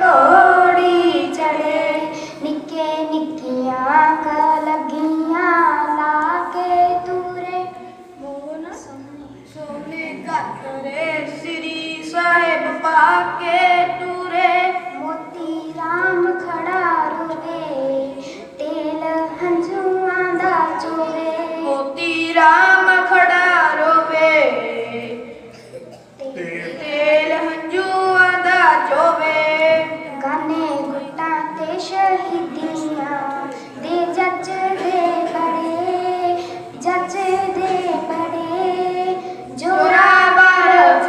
ਘੋੜੀ ਚੜੇ। ਨਿੱਕੇ ਨਿੱਕੀਆਂ ਕਲਗੀਆਂ ਲਾ ਕੇ ਤੂਰੇ, ਮੋਹਨ ਸੋਨੇ ਘਰੇ ਸ੍ਰੀ ਸਾਹਿਬ ਪਾ ਕੇ ਤੂਰੇ। ਮੋਤੀ ਰਾਮ ਖੜਾ ਰੋਵੇ, ਤੇਲ ਹੰਝੂਆਂ ਦਾ ਚੋਵੇ। ਮੋਤੀ ਰਾਮ ਖੜਾ ਰੋਵੇ, ਤੇ ਤੇਲ ਹੰਝੂਆਂ ਦਾ ਚੋਵੇ। ਗਾਨੇ ਗੁੱਟਾਂ ਤੇ ਸ਼ਹੀਦੀਆਂ ਦੇ ਜੱਜ ਦੇ ਬੜੇ, ਜੱਜ ਦੇ ਬੜੇ। ਜੋਰਾਵਰ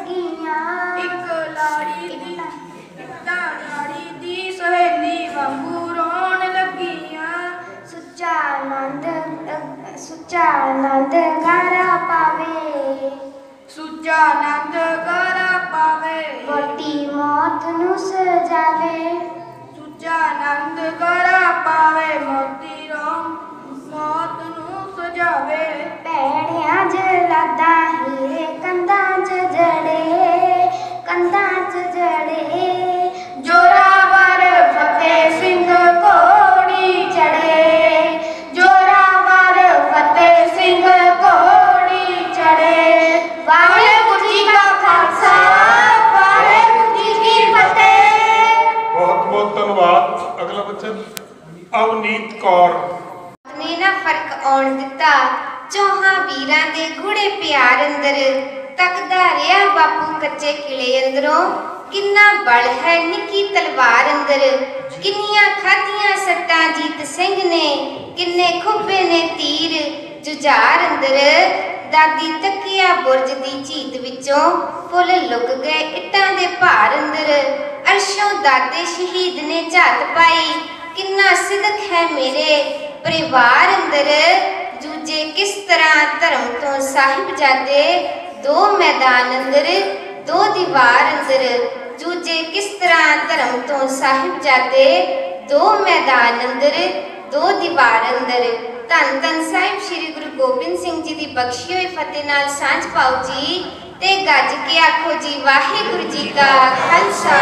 ਲੱਗੀਆਂ ਇੱਕ ਲਾੜੀ ਦੀ ਇੱਟਾਂ ਲਾੜੀ ਦੀ ਸਹੇਲੀ ਵਾਂਗੂ ਰੋਣ ਲੱਗੀਆਂ ਸੁੱਚਾ ਆਨੰਦ ਅ- ਸੁੱਚਾ ਆਨੰਦ ਗਾਰਾ ਪਾਵੇ ਸੁੱਚਾ ਆਨੰਦ ਗਾਰਾ ਪਾਵੇ ਵੋਟੀ ਮੌਤ ਨੂੰ ਸਜਾਵੇ ਸੁੱਚਾ ਆਨੰਦ ਗਾਰਾ ਪਾਵੇ ਮੋਤੀ ਰੋਮ ਮੌਤ ਨੂੰ ਸਜਾਵੇ ਭੈੜਿਆਂ ਜਲਾਦਾ ਹੀਰੇ ਕੰਧਾਂ 'ਚ ਜੜੇ ਕੰਧਾਂ 'ਚ ਜੜੇ ਜੋਰਾਵਰ ਫਤਿਹ ਸਿੰਘ ਘੋੜੀ ਚੜੇ ਜੋਰਾਵਰ ਫਤਿਹ ਸਿੰਘ ਘੋੜੀ ਚੜੇ ਵਾਹਿਗੁਰੂ ਜੀ ਕਾ ਖਾਲਸਾ ਵਾਹਿਗੁਰੂ ਜੀ ਕੀ ਫਤਿਹ। ਬਹੁਤ ਬਹੁਤ ਧੰਨਵਾਦ। ਅਗਲਾ ਬੱਚਾ ਅਵਨੀਤ ਕੌਰ। ਨੇ ਨਾ ਫਰਕ ਆਉਣ ਦਿੱਤਾ ਚੌਹਾਂ ਵੀਰਾਂ ਦੇ ਗੂੜੇ ਪਿਆਰ ਅੰਦਰ ਤੱਕਦਾ ਰਿਹਾ ਬਾਪੂ ਕੱਚੇ ਕਿਲੇ ਅੰਦਰੋਂ ਕਿੰਨਾ ਬਲ ਹੈ ਨਿੱਕੀ ਤਲਵਾਰ ਅੰਦਰ ਕਿੰਨੀਆਂ ਖਾਧੀਆਂ ਸੱਟਾਂ ਜੀਤ ਸਿੰਘ ਨੇ ਕਿੰਨੇ ਖੁੱਬੇ ਨੇ ਤੀਰ ਜੁਝਾਰ ਅੰਦਰ ਦਾਦੀ ਤੱਕਿਆ ਬੁਰਜ ਦੀ ਝੀਤ ਵਿੱਚੋਂ ਫੁੱਲ ਲੁਕ ਗਏ ਇੱਟਾਂ ਦੇ ਭਾਰ ਅੰਦਰ ਅਰਸ਼ੋਂ ਦਾਦੇ ਸ਼ਹੀਦ ਨੇ ਝਾਤ ਪਾਈ ਕਿੰਨਾ ਸਿਦਕ ਹੈ ਮੇਰੇ ਪਰਿਵਾਰ ਅੰਦਰ ਜੂਝੇ ਕਿਸ ਤਰ੍ਹਾਂ ਧਰਮ ਤੋਂ ਸਾਹਿਬਜ਼ਾਦੇ ਦੋ ਮੈਦਾਨ ਅੰਦਰ ਦੋ ਦੀਵਾਰ ਅੰਦਰ ਜੂਝੇ ਕਿਸ ਤਰ੍ਹਾਂ ਧਰਮ ਤੋਂ ਸਾਹਿਬਜ਼ਾਦੇ ਦੋ ਮੈਦਾਨ ਅੰਦਰ ਦੋ ਦੀਵਾਰ ਅੰਦਰ ਧੰਨ ਧੰਨ ਸਾਹਿਬ ਸ੍ਰੀ ਗੁਰੂ ਗੋਬਿੰਦ ਸਿੰਘ ਜੀ ਦੀ ਬਖਸ਼ੀ ਹੋਈ ਫਤਿਹ ਨਾਲ ਸਾਂਝ ਪਾਓ ਜੀ ਤੇ ਗੱਜ ਕੇ ਆਖੋ ਜੀ ਵਾਹਿਗੁਰੂ ਜੀ ਕਾ ਖਾਲਸਾ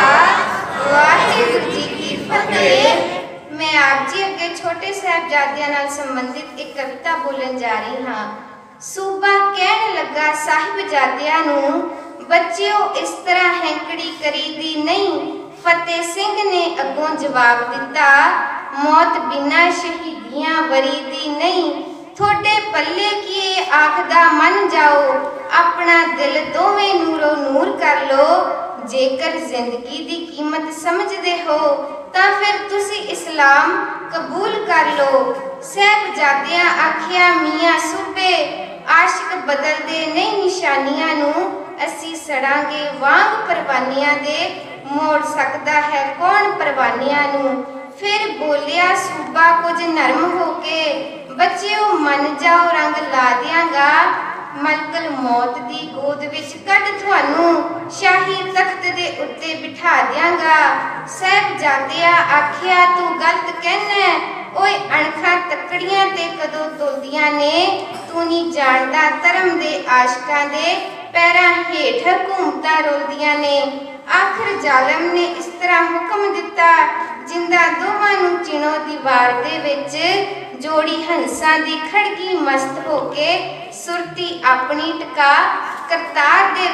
ਵਾਹਿਗੁਰੂ ਜੀ ਕੀ ਫਤਿਹ। मैं आप जी अगे छोटे साहिबजादियां नाल संबंधित एक कविता बोलन जा रही हाँ। सूबा कहन लगा साहिबजादियां नूं बच्चिओ इस तरह हैंकड़ी करी दी नहीं फतेह सिंह ने अगों जवाब दिता मौत बिना शहीदियां वरी दी नहीं थोड़े पल्ले किए आखदा मन जाओ अपना दिल दोवें नूरो नूर कर लो जेकर जिंदगी दी कीमत समझदे हो ਤਾਂ ਫਿਰ ਤੁਸੀਂ ਇਸਲਾਮ ਕਬੂਲ ਕਰ ਲਓ ਸਾਹਿਬਜ਼ਾਦਿਆਂ ਆਖਿਆ ਮੀਆਂ ਸੂਬੇ ਆਸ਼ਿਕ ਬਦਲਦੇ ਨਹੀਂ ਨਿਸ਼ਾਨੀਆਂ ਨੂੰ ਅਸੀਂ ਸੜਾਂਗੇ ਵਾਂਗ ਪਰਵਾਨੀਆਂ ਦੇ ਮੋੜ ਸਕਦਾ ਹੈ ਕੌਣ ਪਰਵਾਨੀਆਂ ਨੂੰ ਫਿਰ ਬੋਲਿਆ ਸੂਬਾ ਕੁਝ ਨਰਮ ਹੋ ਕੇ ਬੱਚਿਓ ਮੰਨ ਜਾਓ ਰੰਗ ਲਾ ਦਿਆਂਗਾ ਮਲਕਲ ਮੌਤ ਦੀ ਗੋਦ ਵਿੱਚ ਕੱਢ ਤੁਹਾਨੂੰ ਸ਼ਾਹੀ ਤਖਤ ਦੇ ਉੱਤੇ ਬਿਠਾ ਦਿਆਂਗਾ ਸਾਹਿਬਜ਼ਾਦਿਆਂ ਆਖਿਆ ਤੂੰ ਗਲਤ ਕਹਿਣਾ ਓਏ ਅਣਖਾਂ ਤੱਕੜੀਆਂ ਤੇ ਕਦੋਂ ਤੁਲਦੀਆਂ ਨੇ ਤੂੰ ਨਹੀਂ ਜਾਣਦਾ ਧਰਮ ਦੇ ਆਸ਼ਕਾਂ ਦੇ ਪੈਰਾਂ ਹੇਠ ਘੂਮਤਾਂ ਰੁਲਦੀਆਂ ਨੇ ਆਖਰ ਜ਼ਾਲਮ ਨੇ ਇਸ ਤਰ੍ਹਾਂ ਹੁਕਮ ਦਿੱਤਾ ਜਿੰਦਾ ਦੋਵਾਂ ਨੂੰ ਚਿਣੋ ਦੀਵਾਰ ਦੇ ਵਿੱਚ ਜੋੜੀ ਹੰਸਾਂ ਦੀ ਖੜਗੀ ਮਸਤ ਹੋ ਕੇ ਸੁਰਤੀ ਆਪਣੀ ਟਿਕਾ ਕਰਤਾਰ ਦੇ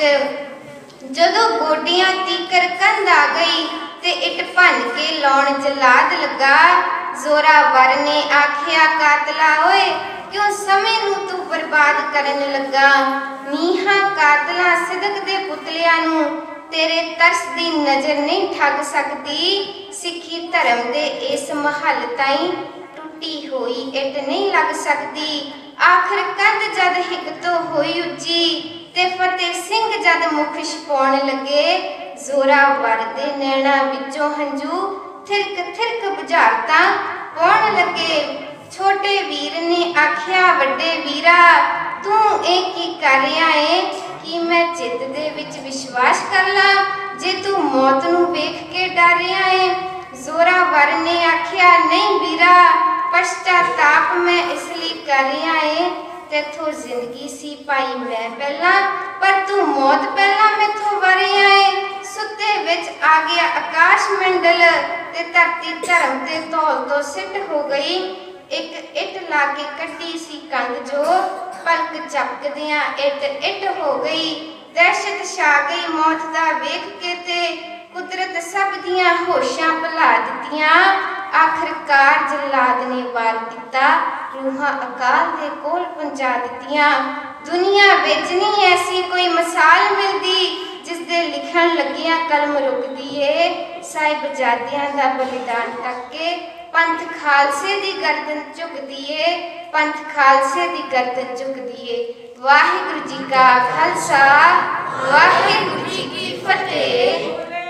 ਵਿੱਚ ਜਦੋਂ ਗੋਡੀਆਂ ਤੀਕਰ ਕੰਧ ਆ ਗਈ ਤੇ ਇੱਟ ਭੰਨ ਕੇ ਲਾਉਣ ਜਲਾਦ ਲੱਗਾ ਜ਼ੋਰਾਵਰ ਨੇ ਆਖਿਆ ਕਾਤਲਾ ਓਏ ਕਿਉਂ ਸਮੇਂ ਨੂੰ ਤੂੰ ਬਰਬਾਦ ਕਰਨ ਲੱਗਾ ਨੀਹਾਂ ਕਾਤਲਾ ਸਿਦਕ ਦੇ ਪੁਤਲਿਆਂ ਨੂੰ ਤੇਰੇ ਤਰਸ ਦੀ ਨਜ਼ਰ ਨਹੀਂ ਠੱਗ ਸਕਦੀ ਸਿੱਖੀ ਧਰਮ ਦੇ ਇਸ ਮਹੱਲ ਤਾਈਂ ਟੁੱਟੀ ਹੋਈ ਇੱਟ ਨਹੀਂ ਲੱਗ ਸਕਦੀ ਆਖਰ ਕੰਧ ਜਦ ਹਿੱਕ ਤੋਂ ਹੋਈ ਉੱਚੀ ਤੇ ਫਤਿਹ ਸਿੰਘ ਜਦ ਮੁਖ ਛਪਾਉਣ ਲੱਗੇ ਜ਼ੋਰਾਵਰ ਦੇ ਨੈਣਾ ਵਿੱਚੋਂ ਹੰਝੂ ਥਿਰਕ ਥਿਰਕ ਬੁਝਾਰਤਾਂ ਪਾਉਣ ਲੱਗੇ ਛੋਟੇ ਵੀਰ ਨੇ ਆਖਿਆ ਵੱਡੇ ਵੀਰਾ ਤੂੰ ਇਹ ਕੀ ਕਰ ਰਿਹਾ ਏ ਕਿ ਮੈਂ ਚਿੱਤ ਦੇ ਵਿੱਚ ਵਿਸ਼ਵਾਸ ਕਰ ਲਾਂ ਜੇ ਤੂੰ ਮੌਤ ਨੂੰ ਵੇਖ ਕੇ ਡਰ ਰਿਹਾ ਏ ਜ਼ੋਰਾਵਰ ਨੇ ਆਖਿਆ ਨਹੀਂ ਵੀਰਾ ਪਛਤਾਤਾਪ ਮੈਂ ਇਸ ਲਈ ਕਰ ਰਿਹਾ ਏ ਤੇਥੋਂ ਜ਼ਿੰਦਗੀ ਸੀ ਪਾਈ ਮੈਂ ਪਹਿਲਾਂ ਪਰ ਤੂੰ ਮੌਤ ਪਹਿਲਾਂ ਮੈਥੋਂ ਵਰਿਆ ਏ ਸੁੱਤੇ ਵਿੱਚ ਆ ਗਿਆ ਆਕਾਸ਼ ਮੰਡਲ ਤੇ ਧਰਤੀ ਧਰਮ ਤੇ ਧੌਲ ਤੋਂ ਸਿੱਟ ਹੋ ਗਈ ਇੱਕ ਇੱਟ ਲਾ ਕੇ ਕੱਢੀ ਸੀ ਕੰਧ ਜੋ ਪਲਕ ਝਪਕਦਿਆਂ ਇੱਟ ਇੱਟ ਹੋ ਗਈ ਦਹਿਸ਼ਤ ਛਾ ਗਈ ਮੌਤ ਦਾ ਵੇਖ ਕੇ ਤੇ ਕੁਦਰਤ ਸਭ ਦੀਆਂ ਹੋਸ਼ਾਂ ਭੁਲਾ ਦਿੱਤੀਆਂ ਆਖਰਕਾਰ ਜਲਾਦ ਨੇ ਵਾਰ ਕੀਤਾ ਰੂਹਾਂ ਅਕਾਲ ਦੇ ਕੋਲ ਪਹੁੰਚਾ ਦਿੱਤੀਆਂ ਦੁਨੀਆ ਵਿੱਚ ਨਹੀਂ ਐਸੀ ਕੋਈ ਮਿਸਾਲ ਮਿਲਦੀ ਜਿਸ ਦੇ ਲਿਖਣ ਲੱਗਿਆਂ ਕਲਮ ਰੁਕਦੀ ਏ ਸਾਹਿਬਜ਼ਾਦਿਆਂ ਦਾ ਬਲੀਦਾਨ ਤੱਕ ਕੇ ਪੰਥ ਖਾਲਸੇ ਦੀ ਗਰਦਨ ਝੁਕਦੀ ਏ ਪੰਥ ਖਾਲਸੇ ਦੀ ਗਰਦਨ ਝੁਕਦੀ ਏ ਵਾਹਿਗੁਰੂ ਜੀ ਕਾ ਖਾਲਸਾ ਵਾਹਿਗੁਰੂ ਜੀ ਕੀ ਫਤਿਹ।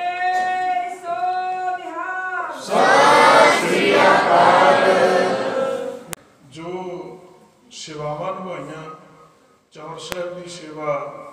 ਜੋ ਸੇਵਾਵਾਂ ਨਿਭਾਈਆਂ, ਚੌਰ ਸਾਹਿਬ ਦੀ ਸੇਵਾ,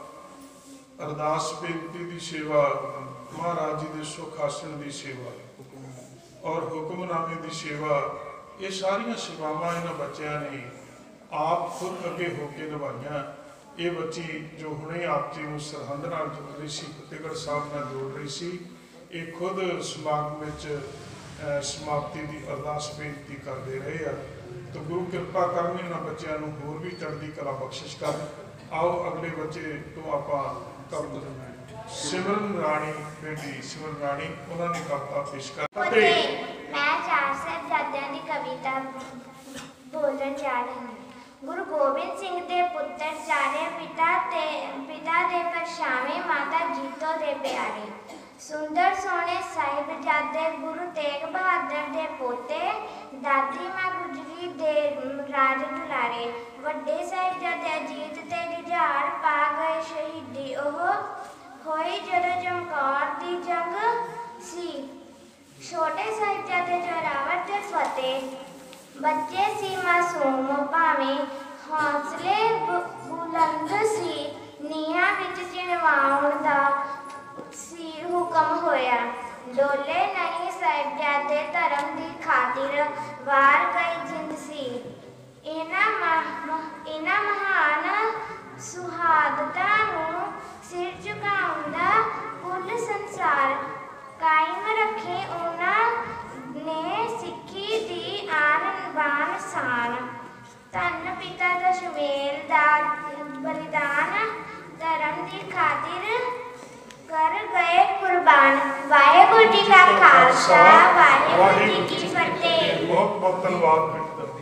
ਅਰਦਾਸ ਬੇਨਤੀ ਦੀ ਸੇਵਾ, ਮਹਾਰਾਜ ਜੀ ਦੇ ਸੁਖ ਆਸਣ ਦੀ ਸੇਵਾ ਔਰ ਹੁਕਮਨਾਮੇ ਦੀ ਸੇਵਾ, ਇਹ ਸਾਰੀਆਂ ਸੇਵਾਵਾਂ ਇਹਨਾਂ ਬੱਚਿਆਂ ਨੇ ਆਪ ਖੁਦ ਅੱਗੇ ਹੋ ਕੇ ਨਿਭਾਈਆਂ। ਇਹ ਬੱਚੀ ਜੋ ਹੁਣੇ ਆਪ ਜੀ ਨੂੰ ਸਰਹੰਦ ਨਾਲ ਜੋੜ ਰਹੀ ਸੀ, ਫਤਿਹਗੜ੍ਹ ਸਾਹਿਬ ਨਾਲ ਜੋੜ ਰਹੀ ਸੀ, ਇਹ ਖੁਦ ਸਮਾਗਮ ਵਿੱਚ ਸਮਾਪਤੀ ਦੀ ਅਰਦਾਸ ਬੇਨਤੀ ਕਰਦੇ ਰਹੇ ਆ। ਤਾਂ ਗੁਰੂ ਕਿਰਪਾ ਕਰਨ ਇਹਨਾਂ ਬੱਚਿਆਂ ਨੂੰ ਹੋਰ ਵੀ ਚੜ੍ਹਦੀ ਕਲਾ ਬਖਸ਼ਿਸ਼ ਕਰ। ਆਓ ਅਗਲੇ ਬੱਚੇ ਤੋਂ ਆਪਾਂ ਕੰਮ ਸਿਮਰਨ ਰਾਣੀ ਬੇਟੀ ਸਿਮਰਨ ਰਾਣੀ ਉਹਨਾਂ ਨੇ ਕਵਿਤਾ ਪੇਸ਼ ਕਰ। ਮੈਂ ਚਾਰ ਸਾਹਿਬਜ਼ਾਦਿਆਂ ਦੀ ਕਵਿਤਾ ਬੋਲਣ ਜਾ ਰਹੀ ਹਾਂ। ਗੁਰੂ ਗੋਬਿੰਦ ਸਿੰਘ ਦੇ ਪੁੱਤਰ ਚਾਰੇ, ਪਿਤਾ ਤੇ ਪਿਤਾ ਦੇ ਪਰਛਾਵੇਂ, ਮਾਤਾ ਜੀਤੋ ਦੇ ਪਿਆਰੇ। ਸੁੰਦਰ ਸੋਹਣੇ ਸਾਹਿਬਜ਼ਾਦੇ ਗੁਰੂ ਤੇਗ ਬਹਾਦਰ ਦੇ ਪੋਤੇ, ਦਾਦੀ ਮਾਂ ਗੁਜਰੀ ਦੇ ਰਾਜ ਦੁਲਾਰੇ। ਵੱਡੇ ਸਾਹਿਬਜ਼ਾਦੇ ਅਜੀਤ ਤੇ ਜੁਝਾਰ ਪਾ ਗਏ ਸ਼ਹੀਦੀ, ਉਹ ਹੋਈ ਜਦੋਂ ਚਮਕੌਰ ਦੀ ਜੰਗ ਸੀ। ਛੋਟੇ ਸਾਹਿਬਜ਼ਾਦੇ ਜੋਰਾਵਰ ਤੇ ਫਤਿਹ, ਬੱਚੇ ਸੀ ਮਾਸੂਮ ਭਾਵੇਂ, ਹੌਸਲੇ ਬੁਲੰਦ ਸੀ, ਨੀਹਾਂ ਵਿੱਚ ਚਿਣਵਾਉਣ ਦਾ ਸੀ ਹੁਕਮ ਹੋਇਆ। ਡੋਲੇ ਨਹੀਂ ਸਾਹਿਬਜ਼ਾਦੇ ਧਰਮ ਦੀ ਖਾਤਿਰ, ਵਾਰ ਗਈ ਜਿੰਦ ਸੀ। ਇਹਨਾਂ ਇਹਨਾਂ ਮਹਾਨ ਸੁਹਾਦਤਾਂ ਨੂੰ ਸਿਰ ਝੁਕਾਉਂਦਾ ਕੁੱਲ ਸੰਸਾਰ, ਕਾਇਮ ਰੱਖੇ ਉਹਨਾਂ ਨੇ ਸਿੱਖੀ ਦੀ ਆਨ ਬਾਨ ਸ਼ਾਨ। ਧੰਨ ਪਿਤਾ ਦਸ਼ਮੇਲ ਦਾ ਬਲਿਦਾਨ, ਧਰਮ ਦੀ ਖਾਤਿਰ ਕਰ ਗਏ ਕੁਰਬਾਨ। ਵਾਹਿਗੁਰੂ ਜੀ ਕਾ ਖਾਲਸਾ, ਵਾਹਿਗੁਰੂ ਜੀ ਕੀ ਫਤਿਹ। ਬਹੁਤ ਬਹੁਤ ਧੰਨਵਾਦ।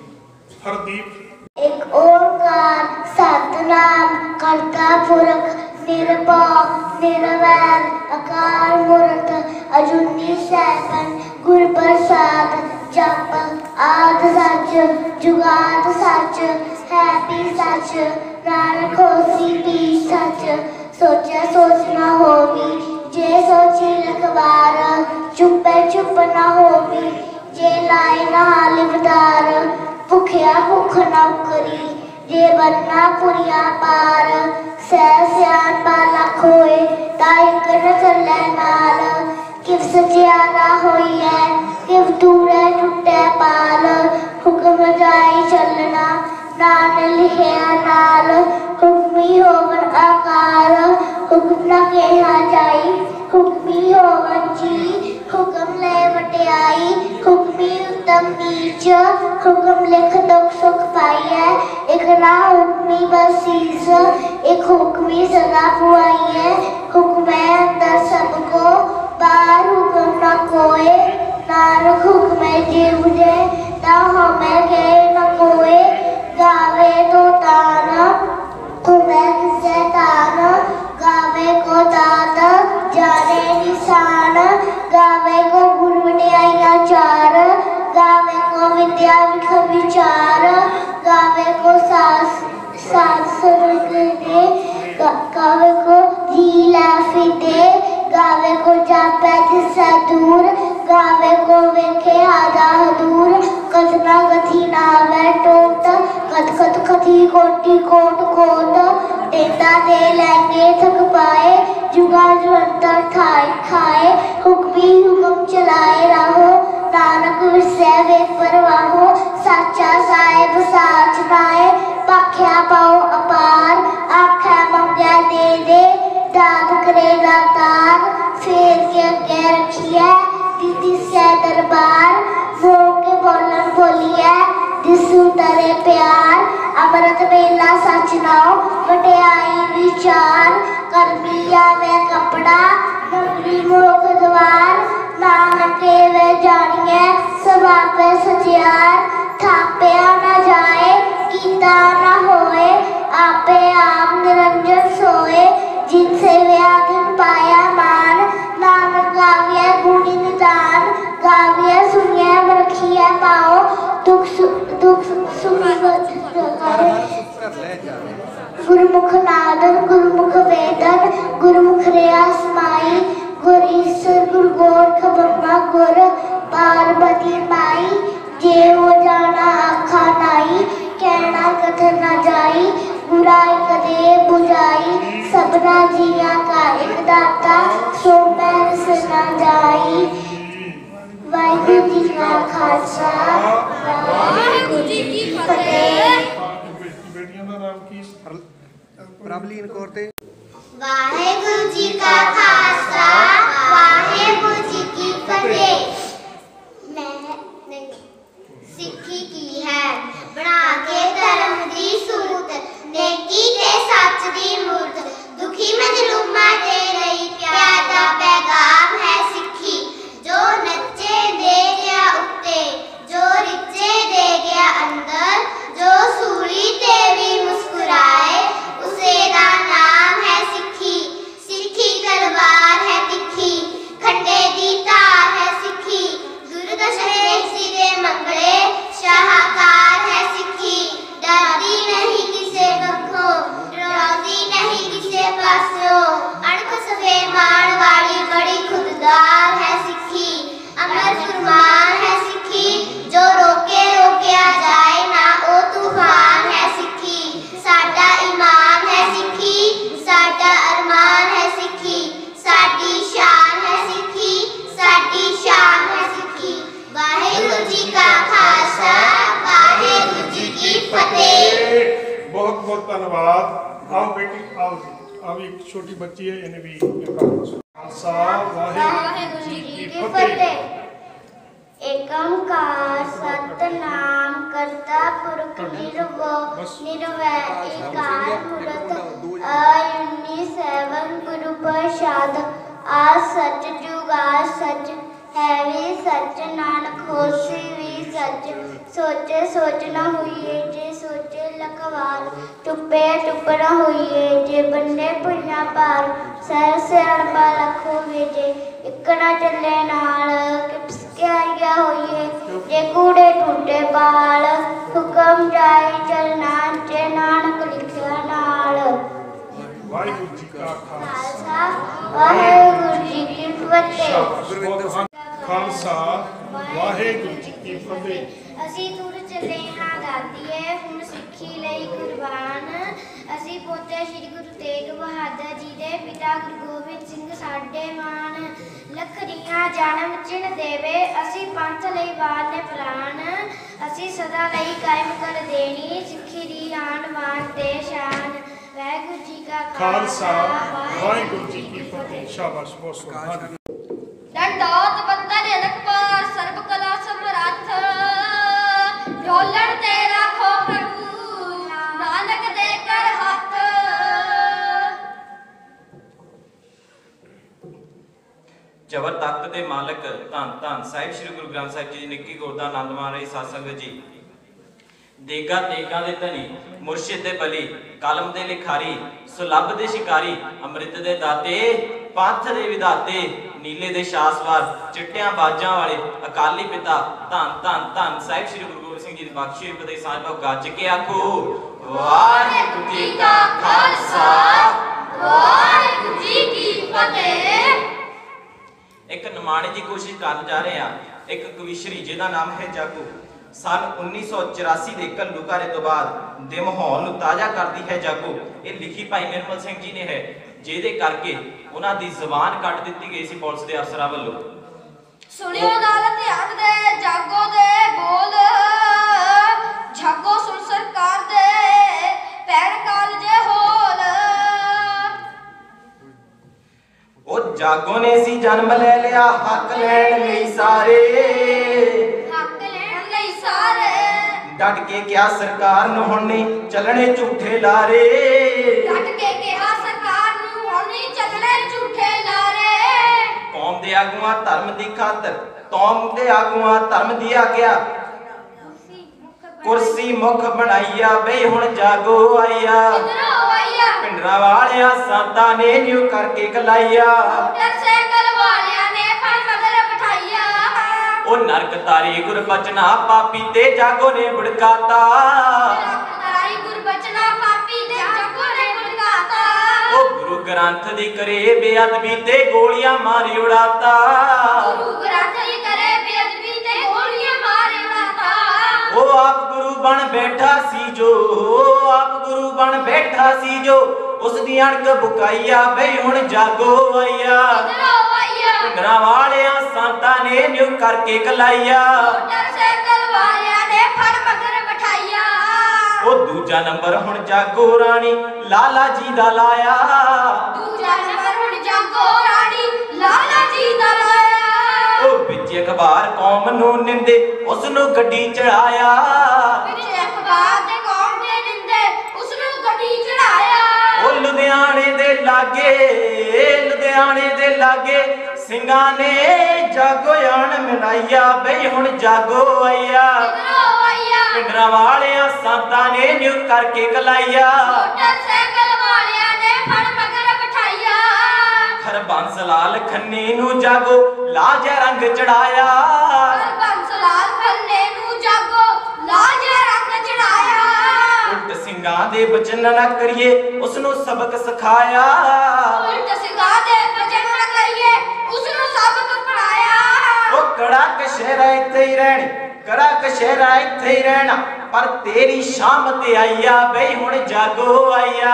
ਹਰਦੀਪ। ਇੱਕ ਓਂਕਾਰ ਸਤਿਨਾਮ ਕਰਤਾ ਪੁਰਖ ਨਿਰਭਉ ਨਿਰਵੈਰ ਅਕਾਲ ਮੂਰਤ ਅਜੂਨੀ ਸੈਭੰ ਗੁਰ ਪ੍ਰਸਾਦ। ਜਪ ਆਦਿ ਸੱਚ ਜੁਗਾਦ ਸੱਚ ਹੈ ਵੀ ਸੱਚ, ਨਾਨਕ ਹੋਸੀ ਵੀ ਸੱਚ। ਸੋਚਿਆ ਸੋਚ ਨਾ ਹੋਵੀ, ਜੇ ਸੋਚੀ ਲਖਵਾਰ। ਚੁੱਪੇ ਚੁੱਪ ਨਾ ਹੋਵੀ, ਜੇ ਲਾਏ ਨਾ ਲਿਵਦਾਰ। ਭੁਖਿਆ ਭੁੱਖ ਨਾ ਕਰੀ, ਜੇ ਬੰਨਾ ਪੁਰੀਆ ਪਾਰ। ਸਹਿ ਸਿਆਣਪਾ ਲੱਖ ਹੋਏ, ਤਾਂ ਇੱਕ ਨ ਚੱਲੇ ਨਾਲ। ਕਿਵ ਸਚਿਆਰਾ ਹੋਈਐ, ਕਿਵ ਦੂਰੈ ਟੁੱਟੈ ਪਾਲ। ਹੁਕਮ ਜਾਈ ਚੱਲਣਾ, ਨਾਨ ਲਿਖਿਆ ਨਾਲ। ਹੁਕਮੀ ਹੋਵਨ ਆਕਾਰ, ਹੁਕਮ ਨਾ ਕਿਹਾ ਜਾਈ। ਹੁਕਮੀ ਹੋਵਨ ਜੀ, ਹੁਕਮ ਲੈ ਵਟਿਆਈ। ਹੁਕਮੀ ਉਤਮ ਨੀਚ, ਹੁਕਮ ਲਿਖ ਦੁਖ ਸੁਖ ਪਾਈਐ। ਇਕ ਨਾ ਹੁਕਮੀ ਬਸੀਸ, ਇਕ ਹੁਕਮੀ ਸਦਾ ਪੁਆਈਐ। ਹੁਕਮੈ ਅੰਦਰ ਸਭ ਕੋ, ਬਾਹਰ ਹੁਕਮ ਨਾ ਕੋਏ। ਨਾਨਕ ਹੁਕਮੈ ਜੇ ਬੁਝੇ, ਤਾ ਹਉਮੈ ਕਹਿ ਨ ਕੋਏ। ਗਾਵੇ ਤੋ ਤਾਨ, ਤੁਮੈ ਕਿਸੇ ਤਾਨ। ਗਾਵੇ ਕੋ ਦਾਤ, ਜਾਣੇ ਨਿਸ਼ਾਨ। ਗਾਵੇ ਕੋ ਗੁਰ ਵਡਿਆਈਆਂ ਚਾਰ। ਗਾਵੇ ਕੋ ਵਿਦਿਆ ਵਿਖ ਵਿਚਾਰ। ਗਾਵੇ ਕੋ ਸਾਸ ਸਾਸ ਸੁਰਗ ਦੇ। ਗਾਵੇ ਕੋ ਜੀ ਲੈ ਫਿਦੇ। ਗਾਵੇ ਕੋ ਜਾਪੈ ਤਿਸੈ ਦੂਰ। ਗਾਵੇ ਕੋ ਵੇਖੇ ਆਦਾ ਹਦੂਰ। ਕਥਨਾ ਕਥੀ ਨਾਵੈ ਟੋਟ, ਕਥ ਕਥ ਕਥੀ ਕੋਟੀ ਕੋਟ ਕੋਟ। ਦੇਤਾ ਦੇ ਲੈਂਗੇ ਥਕ ਪਾਏ, ਜੁਗਾ ਜੁੰਤਰ ਖਾਏ ਖਾਏ। ਹੁਕਮੀ ਹੁਕਮ ਚਲਾਏ ਰਾਹੋ, ਨਾਨਕ ਵਿਸੈ ਵੇ ਪਰਵਾਹੋ। ਸਾਚਾ ਸਾਹਿਬ ਸਾਚ ਨਾਏ, ਭਾਖਿਆ ਪਾਓ ਅਪਾਰ। ਆਖੈ ਮੰਗਿਆ ਦੇ ਦੇ, ਦਾਤ ਕਰੇ ਦਾਤਾਰ। ਫੇਰ ਕੇ ਅੱਗੇ ਰੱਖੀਐ, ਦਿੱਤੀ ਸੈ ਦਰਬਾਰ। ਮੋਹ ਕੇ ਬੋਲਣ ਬੋਲੀਐ, ਦਿਸੂ ਤਰੇ ਪਿਆਰ। ਅੰਮ੍ਰਿਤ ਵੇਲਾ ਸੱਚ ਨਾਉ, ਵਡਿਆਈ ਵਿਚਾਰ। ਕਰਮੀ ਆਵੇ ਕੱਪੜਾ, ਨਗਰੀ ਮੋਖ ਦਵਾਰ। ਨਾਨਕੇ ਵੇ ਜਾਣੀਐ, ਸਭ ਆਪੇ ਸਚਿਆਰ। ਥਾਪਿਆ ਨਾ ਜਾਏ, ਕੀਤਾ ਨਾ ਹੋਏ। ਆਪੇ ਆਪ ਨਿਰੰਜਨ ਸੋਏ, ਜਿਨ ਸੇਵਿਆ ਤਿਨ ਪਾਇਆ ਮਾਨ। ਨਾਨਕ ਗਾਵੀਐ ਗੁਣੀ ਨਿਦਾਨ, ਗਾਵੀਐ ਸੁਣੀਐ ਰਖੀਐ ਪਾਓ। ਦੁਖ ਦੁਖ ਸੁਖ गुरुमुख नादन गुरुमुख वेदन गुरुमुख रिया समाई गुर ईश्वर गुरु गोरख ब्रह्मा गुर पार्वती माई जे हो जाना आखा नाई कहना कथन न जाई बुराई कदे बुझाई सबना जिया का एक दाता सो मैन से न जाई वाहिगुरु जी का खालसा वाहिगुरु जी की फतेह। बेटियां का नाम की? प्रभलीन कौर ते वाहिगुरु जी का खालसा वाहिगुरु जी की फतेह। मैं सिक्खी की है बना के धर्म दी सूरत नेकी ते सच दी मूरत दुखी मजलूमा दे रही प्यार दा पैगाम है सिक्खी जो नच्चे दे गया उत्ते जो रिच्चे दे गया अंदर जो सूली ते भी मुस्कुराए उसे दा नाम है सिक्खी। सिक्खी तलवार है तिखी खट्टे दी तार है सिक्खी दुर्दशा सिरे मंगले शाहकार है सिक्खी डरती नहीं किसे पक्षों डरती नहीं किसे पासों अणख सवे मान वाली बड़ी खुददार है सिक्खी अमर फरमान है सिक्खी जो रोके रोकिया जाए ना ओ तूफान है सिक्खी साडा ईमान है सिक्खी साडा अरमान है सिक्खी साडी शान है सिक्खी साडी शान है सिक्खी। वाहिगुरु जी का खालसा वाहिगुरु जी की फतेह। बहुत बहुत धन्यवाद। आओ बेटी आओ जी अब एक छोटी बच्ची है इन्हें भी खालसा वाहिगुरु जी की फतेह। एकंकार सतनाम करता पुरख निर्भव निर्वैर एकार मूरत अयुनि सेवन गुरु प्रसाद आज सच जुग आज सच है भी सच नानक होसी भी सच सोचे सोच न हुई जे सोचे लखवार टुप्पे टुप न हुई जे बन्ने पुन्ना पार सर सियाणपा लखो भेजे इकना चले नाल किप्स के आया होइए जे कूड़े टूटे बाल हुक्म जाए चलना चे नानक लिखिया नाल। वाहिगुरु जी का खालसा वाहिगुरु जी की फतेह। खालसा वाहिगुरु जी की फतेह। ਅਸੀਂ ਤੁਰ ਚੱਲੇ ਹਾਂ ਦਾਦੀਏ ਹੁਣ ਸਿੱਖੀ ਲਈ ਕੁਰਬਾਨ ਅਸੀਂ ਪੋਤੇ ਸ੍ਰੀ ਗੁਰੂ ਤੇਗ ਬਹਾਦਰ ਜੀ ਦੇ ਪਿਤਾ ਗੁਰੂ ਗੋਬਿੰਦ ਸਿੰਘ ਸਾਡੇ ਮਾਨ ਲੱਖੜੀਆਂ ਜਨਮ ਚਿੰਨ ਦੇਵੇ ਅਸੀਂ ਪੰਥ ਲਈ ਵਾਰਨੇ ਪ੍ਰਾਣ ਅਸੀਂ ਸਦਾ ਲਈ ਕਾਇਮ ਕਰ ਦੇਣੀ ਸਿੱਖੀ ਦੀ ਆਨ ਬਾਣ ਤੇ ਸ਼ਾਨ। ਵਾਹਿਗੁਰੂ ਜੀ ਕਾ ਖਾਲਸਾ ਵਾਹਿਗੁਰੂ ਜੀ ਕੀ ਫਤਿਹ। ਸ਼ਾਬਾਸ਼ ਬਹੁਤ ਸੋਹਣਾ। दंडोत बंदन रखबार सर्व कला समर्थ डोलण ते राखो प्रभु नानक दे कर हाथ। जबर तख्त दे मालक धन धन साहिब श्री गुरु ग्रंथ साहिब जी निक्की गोरदा आनंद मान रही सत्संग जी देगा तेगा दे धनी मुर्शिद दे बली कलम दे लिखारी सुलभ दे शिकारी अमृत दे दाते पंथ दे विधाते नीले दे शासवार चिट्टियां बाजां वाले अकाली पिता धन धन धन साहिब श्री गुरु गोबिंद सिंह जी दी बख्शी हुई फतेह साहिब भाव गज के आखो वाहिगुरु जी का खालसा वाहिगुरु जी की फतेह। एक निमाणे दी कोशिश करन जा रहे हैं एक कविश्री जिहदा नाम है जागो सन उन्नीस सौ चौरासी के घल्लूघारे तो बाद दे माहौल नूं ताज़ा करती है जागो ये लिखी भाई निर्मल सिंह जी ने है जिहदे करके उन्हां दी ज़बान कट दित्ती गई सी पुलिस दे अफसरां वल्लों। सुनियो नाल ध्यान दे जागो दे बोल जागो सुन सरकार दे पैर काल जे होल ओ जागो ने सी जन्म ले लिया हक लैण लई सारे हक लैण लई सारे डट के क्या सरकार नूं हुण नहीं चलणे झूठे लारे डट के कहा सरकार नूं हुण नहीं चलणे झूठे लारे। कौम दे आगुआं धर्म दी खातर कौम दे आगुआं धर्म दी आग्या कुर्सी मुख बनाईया बई हुण जागो आईया पिंडरा वालिया संतां ने न्यू करके गलाईया मोटरसाइकिल वालिया ने फड़ मगर बिठाईया ओ नरक तारी गुर बचना पापी ते जागो ने बुड़काता नरक तारी गुर बचना पापी ते जागो ने ग्रंथ दी करे बेअदबी ते गोलियां मारी उड़ाता गुरु ग्रंथ दी करे बेअदबी ते गोलियां मारी उड़ाता ओ आप गुरु बन बैठा सी जो आप गुरु बन बैठा सी जो उस दी अणक बुकाईया बई हुण जागो आईया पिंडरा वालिया संतां ने न्यू करके कलाईया मोटरसाइकिल वालिया ने फड़ मगर बिठाईया ओ दूजा नंबर हुण जागो रानी लाला जी दा लाया दूजा नंबर हुण जागो रानी लाला जी दा लाया ओ विच अखबार कौम नू निंदे उस नू गड्डी चढ़ाया विच अखबार दे कौम दे निंदे उस नू गड्डी चढ़ाया ओ लुधियाने दे लागे लुधियाने दे लागे ਸਿੰਘਾਂ ने जागो आन मनाइया बई हुण जागो आईया पिंडरा वालिया संतां ने न्यू करके कलाईया मोटरसाइकिल वालिया ने फड़ मगर बिठाईया हरबंस लाल खन्ने नू जागो लाज रंग चढ़ाया हरबंस लाल खन्ने नू जागो लाज रंग चढ़ाया उल्ट ਸਿੰਘਾਂ ਦੇ बचन ना करिए उसनू सबक सिखाया उल्ट ਸਿੰਘਾਂ ਦੇ बचन ना करिए उसनू सबक पढ़ाया ओ कड़ा कशहरा इत्थे ही रहनी कड़ा कशहरा इत्थे ही रहना पर तेरी शाम ते आईया बई हुण जागो आईया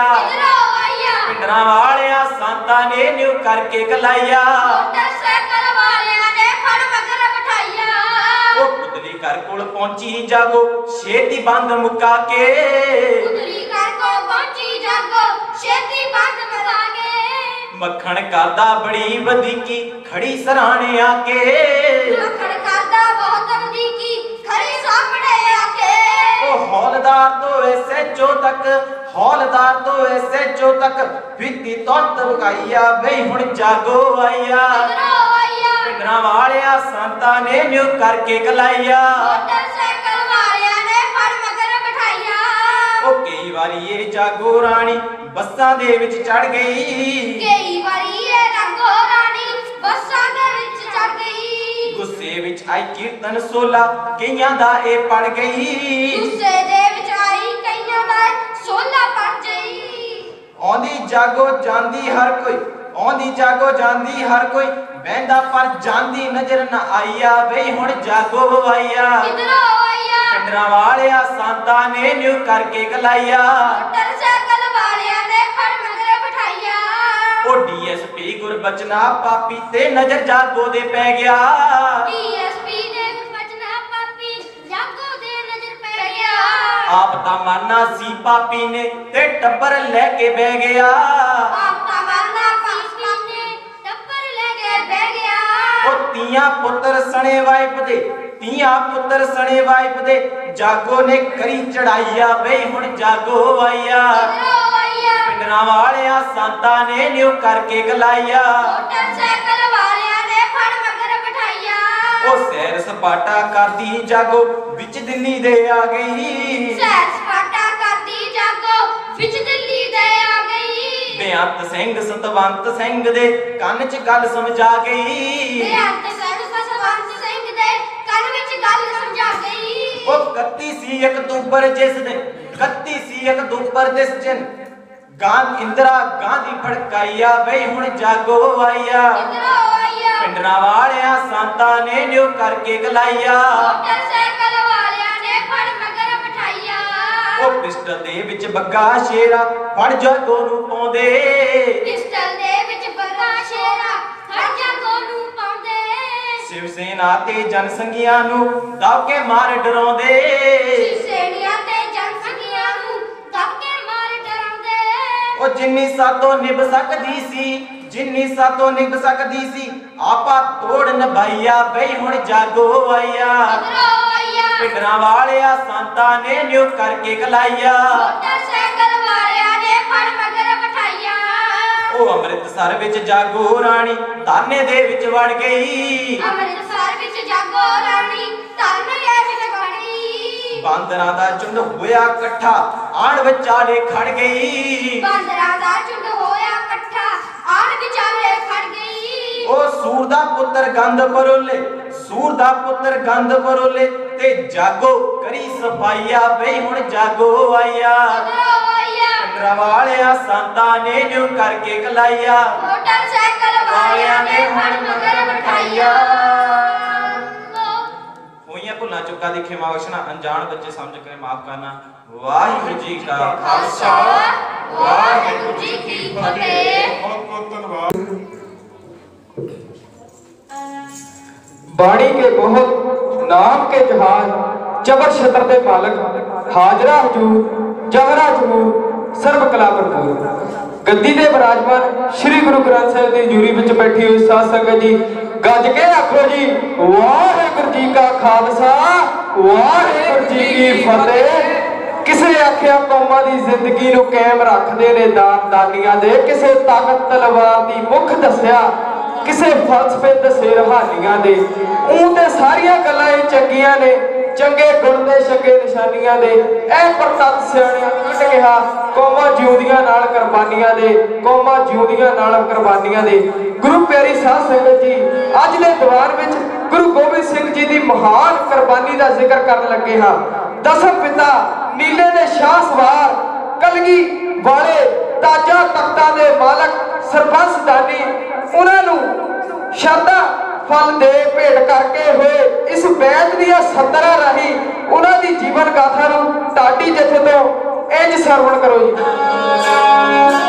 पिंडरा वालिया संतां ने न्यू करके कलाईया मोटरसाइकिल वालिया ने फड़ मगर बिठाईया ओ पुतली घर कोल पहुंची जागो छेती बंद मुका के पुतली घर कोल पहुंची जागो छेती बंद मुका के मक्खण करदा बड़ी वधीकी खड़ी सराहने आके मक्खण करदा बहुत वधीकी खड़ी सामने आके ओ हौलदार तो ऐसे जो तक हौलदार तो ऐसे जो तक बीती तौत बुकाईया बई हुण जागो आईया पिंडरा वालिया संतां ने न्यू करके कलाईया मोटरसाइकिल वालिया ने फड़ मगर बिठाईया ओ कई वारी ये जागो रानी बस्सां दे विच चढ़ गई कई वारी ये जागो रानी बस्सां दे विच चढ़ गई गुस्से विच आई कीर्तन सोला कईयां दा ए पड़ गई गुस्से दे विच आई कईयां दा सोला पड़ गई औंदी जागो जांदी हर कोई औंदी जागो जांदी हर कोई बहंदा पर जांदी नजर न आईया बई हुण जागो आईया किधरों आईया पिंडरा वालिया संतां ने न्यू करके कलाईया मोटरसाइकिल वालिया ने फड़ मगर बिठाईया ओ डीएसपी गुरबचना पापी ते नजर जागो दे पै गया डीएसपी ने गुरबचना पापी जागो दे नजर पै गया आप ता माना सी पापी ने ते टब्बर लेके बह गया आप ता माना पापी ने टब्बर लेके बह गया ओ तियां पुत्र सणे वाइफ दे तियां पुत्र सणे वाइफ दे जागो ने करी चढ़ाईया बई हुण जागो आईया पिंडरा वालिया संतां ने न्यू करके कलाईया मोटरसाइकिल वालिया ने फड़ मगर बिठाईया ओ सैर सपाटा करदी जागो विच दिल्ली दे आ गई सैर सपाटा करदी जागो विच दिल्ली दे आ गई बेअंत सिंह सतवंत सिंह दे ਕੰਨ 'ਚ ਗੱਲ ਸਮਝਾ ਗਈ बेअंत सिंह सतवंत सिंह दे ਕੰਨ ਵਿੱਚ ਗੱਲ ਸਮਝਾ ਗਈ ਉਹ इकतीस ਸੀ ਅਕਤੂਬਰ ਜਿਸ ਦਿਨ इकतीस ਸੀ ਅਕਤੂਬਰ ਜਿਸ ਦਿਨ ਗਾਂ ਇੰਦਰਾ ਗਾਂਧੀ ਫੜਕਾਈਆ ਬਈ ਹੁਣ ਜਾਗੋ ਆਈਆ ਪਿੰਡਰਾ ਵਾਲਿਆ ਸੰਤਾਂ ਨੇ ਨਿਉ ਕਰਕੇ ਗਲਾਈਆ ਮੋਟਰਸਾਈਕਲ ਵਾਲਿਆਂ ਨੇ ਫੜ ਮਗਰ ਬਿਠਾਈਆ ਉਹ ਪਿਸਟਲ ਦੇ ਵਿੱਚ ਬੱਗਾ ਸ਼ੇਰਾ ਫੜ ਜਾਗੋ ਨੂੰ ਪਾਉਂਦੇ ਪਿਸਟਲ ਦੇ ਵਿੱਚ ਬੱਗਾ ਸ਼ੇਰਾ ਫੜ ਜਾਗੋ ਨੂੰ ਪਾਉਂਦੇ शिव सेना ते जनसंघियां नू दब के मार डराउंदे शिव सेना ते जनसंघियां नू दब के मार डराउंदे ओ जिन्नी सातों निभ सकदी सी जिन्नी सातों निभ सकदी सी आपा तोड़ नभाईया बई हुण जागो आईया पिंडरा वालिया संतां ने न्यू करके गलाईया मोटरसाइकल वालियां ने फड़ मगर बिठाईया ਉਹ ਅੰਮ੍ਰਿਤਸਰ ਵਿੱਚ ਜਾਗੋ ਰਾਣੀ ਤਾਨੇ ਦੇ ਵਿੱਚ ਵੜ ਗਈ ਅੰਮ੍ਰਿਤਸਰ ਵਿੱਚ ਜਾਗੋ ਰਾਣੀ ਤਾਨੇ ਦੇ ਵਿੱਚ ਵੜ ਗਈ ਬਾਂਦਰਾਂ ਦਾ ਝੁੰਡ ਹੋਇਆ ਇਕੱਠਾ ਆਣ ਵਿਚਾਲੇ ਖੜ ਗਈ ਬਾਂਦਰਾਂ ਦਾ ਝੁੰਡ ਹੋਇਆ ਇਕੱਠਾ ਆਣ ਵਿਚਾਲੇ ਖੜ ਗਈ ਉਹ ਸੂਰ ਦਾ ਪੁੱਤਰ ਗੰਧ ਪਰੋਲੇ ਸੂਰ ਦਾ ਪੁੱਤਰ ਗੰਧ ਪਰੋਲੇ ਤੇ ਜਾਗੋ ਕਰੀ ਸਫਾਈਆ ਬਈ ਹੁਣ ਜਾਗੋ ਆਈਆ ਮੋਟਰਾਂ ਵਾਲਿਆਂ ਸੰਤਾਂ ਨੇ ਜੋ ਕਰਕੇ ਕਲਾਈਆ ਮੋਟਰਸਾਈਕਲ ਵਾਲਿਆਂ ਨੇ ਹੁਣ ਮਗਰ ਬਿਠਾਈਆ। ਹੋਈਆਂ ਭੁੱਲਾਂ ਚੁੱਕਾਂ ਦੀ ਖਿਮਾ ਬਖਸ਼ਣਾ, ਅਣਜਾਣ ਬੱਚੇ ਸਮਝ ਕੇ ਮਾਫ ਕਰਨਾ। ਵਾਹਿਗੁਰੂ ਜੀ ਕਾ ਖਾਲਸਾ, ਵਾਹਿਗੁਰੂ जी की फतेह। बहुत बहुत धन्यवाद। बाणी के बहुत नाम के जहाज, जबर छत्र दे मालक, हाजरा हजूर जहरा जहूर सर्व कला भरपूर। गद्दी दे विराजमान श्री गुरु ग्रंथ साहिब की हजूरी विच बैठी हुई साध संगत जी, गज के आखो जी वाहिगुरू जी का खालसा, वाहिगुरू जी की फतेह। किसे आख्या कौमां दी जिंदगी नूं कायम रखदे ने दान दानियां दे, किसे ताकत तलवार दी मुख दस्या, किसे फलसफे दसे रहानियां दे। ऊं ते सारियां गल्लां ही चंगियां ने, चंगे गुण दे चंगे निशानियां दे। ऐ परतत सियाणियां कट कहा कौमां जिउंदियां नाल कुर्बानियां दे, कौमां जिउंदियां नाल कुर्बानियां दे। गुरु प्यारी साध संगत जी, अज दे दीवान विच गुरु गोबिंद सिंह जी दी महान कुर्बानी दा जिक्र करन लगे हां। दसम पिता नीले दे शाह सवार, कलगी वाले ताजा तख्तां दे मालक सरबंस दानी, उन्हां नूं शरदा फल दे भेंट करके होए इस बैत दियां सत्तरां राही उन्हां दी जीवन गाथा नूं ढाडी जथे तो इंज सरवण करो जी।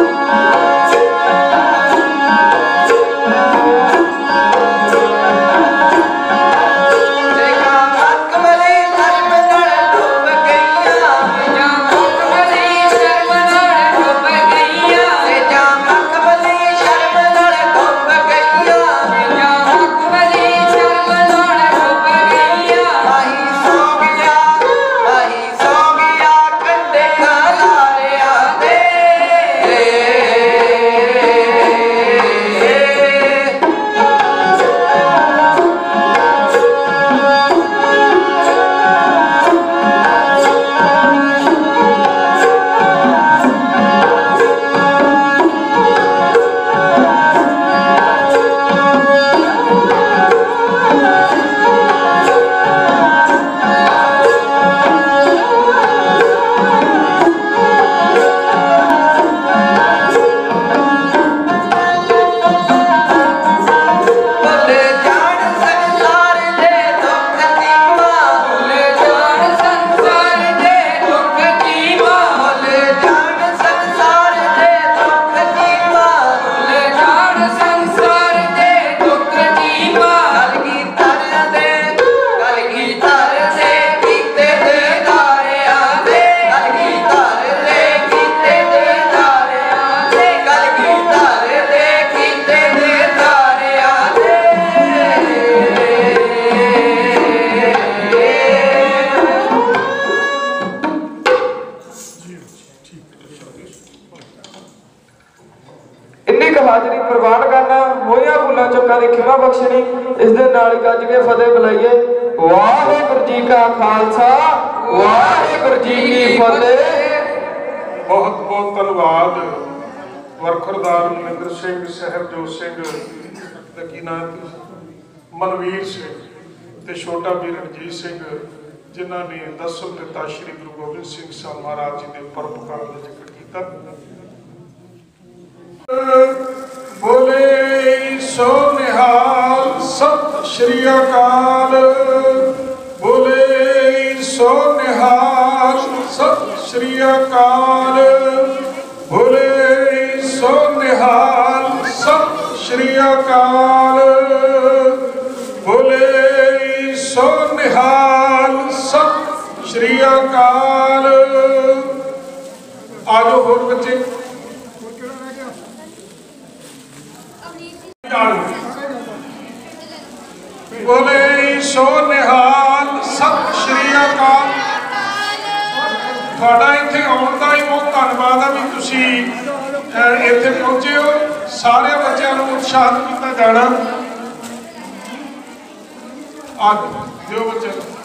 ਹਾਜ਼ਰੀ ਪ੍ਰਵਾਨ ਕਰਨਾ, ਹੋਈਆਂ ਭੁੱਲਾਂ ਚੁੱਕਾਂ ਦੀ ਖਿਮਾ ਬਖਸ਼ਣੀ। ਇਸ ਦੇ ਨਾਲ ਹੀ ਗੱਜ ਕੇ ਫਤਿਹ ਬੁਲਾਈਏ। ਵਾਹਿਗੁਰੂ ਜੀ ਕਾ ਖਾਲਸਾ, ਵਾਹਿਗੁਰੂ ਜੀ ਕੀ ਫਤਿਹ। ਬਹੁਤ ਬਹੁਤ ਧੰਨਵਾਦ ਵਰਖਰਦਾਰ ਮਨਿੰਦਰ ਸਿੰਘ, ਸਾਹਿਬਜੋਤ ਸਿੰਘ ਦਾ ਕੀ ਨਾਮ, ਮਨਵੀਰ ਸਿੰਘ ਤੇ ਛੋਟਾ ਵੀਰ ਰਣਜੀਤ ਸਿੰਘ, ਜਿਨ੍ਹਾਂ ਨੇ ਦਸਮ ਪਿਤਾ ਸ਼੍ਰੀ ਗੁਰੂ ਗੋਬਿੰਦ ਸਿੰਘ ਸਾਹਿਬ ਮਹਾਰਾਜ ਜੀ ਦੇ ਪਰਉਪਕਾਰ ਦਾ ਜ਼ਿਕਰ ਕੀਤਾ। ਬੋਲੇ ਸੋ ਨਿਹਾਲ, ਸਤਿ ਸ਼੍ਰੀ ਅਕਾਲ। ਬੋਲੇ ਸੋ ਨਿਹਾਲ, ਸਤਿ ਸ਼੍ਰੀ ਅਕਾਲ। ਬੋਲੇ ਸੋ ਨਿਹਾਲ, ਸਤਿ ਸ਼੍ਰੀ ਅਕਾਲ। ਬੋਲੇ ਸੋ ਨਿਹਾਲ, ਸਤਿ ਸ਼੍ਰੀ ਅਕਾਲ। ਆਜੋ ਹੋਰ ਬੱਚੇ। ਬੋਲੇ ਸੋ ਨਿਹਾਲ, ਸਤਿ ਸ਼੍ਰੀ ਅਕਾਲ। ਤੁਹਾਡਾ ਇੱਥੇ ਆਉਣ ਦਾ ਹੀ ਬਹੁਤ ਧੰਨਵਾਦ ਆ ਵੀ ਤੁਸੀਂ ਇੱਥੇ ਪਹੁੰਚੇ ਹੋ। ਸਾਰੇ ਬੱਚਿਆਂ ਨੂੰ ਉਤਸ਼ਾਹਿਤ ਕੀਤਾ ਜਾਣਾ। ਆ ਦਿਓ ਬੱਚੇ।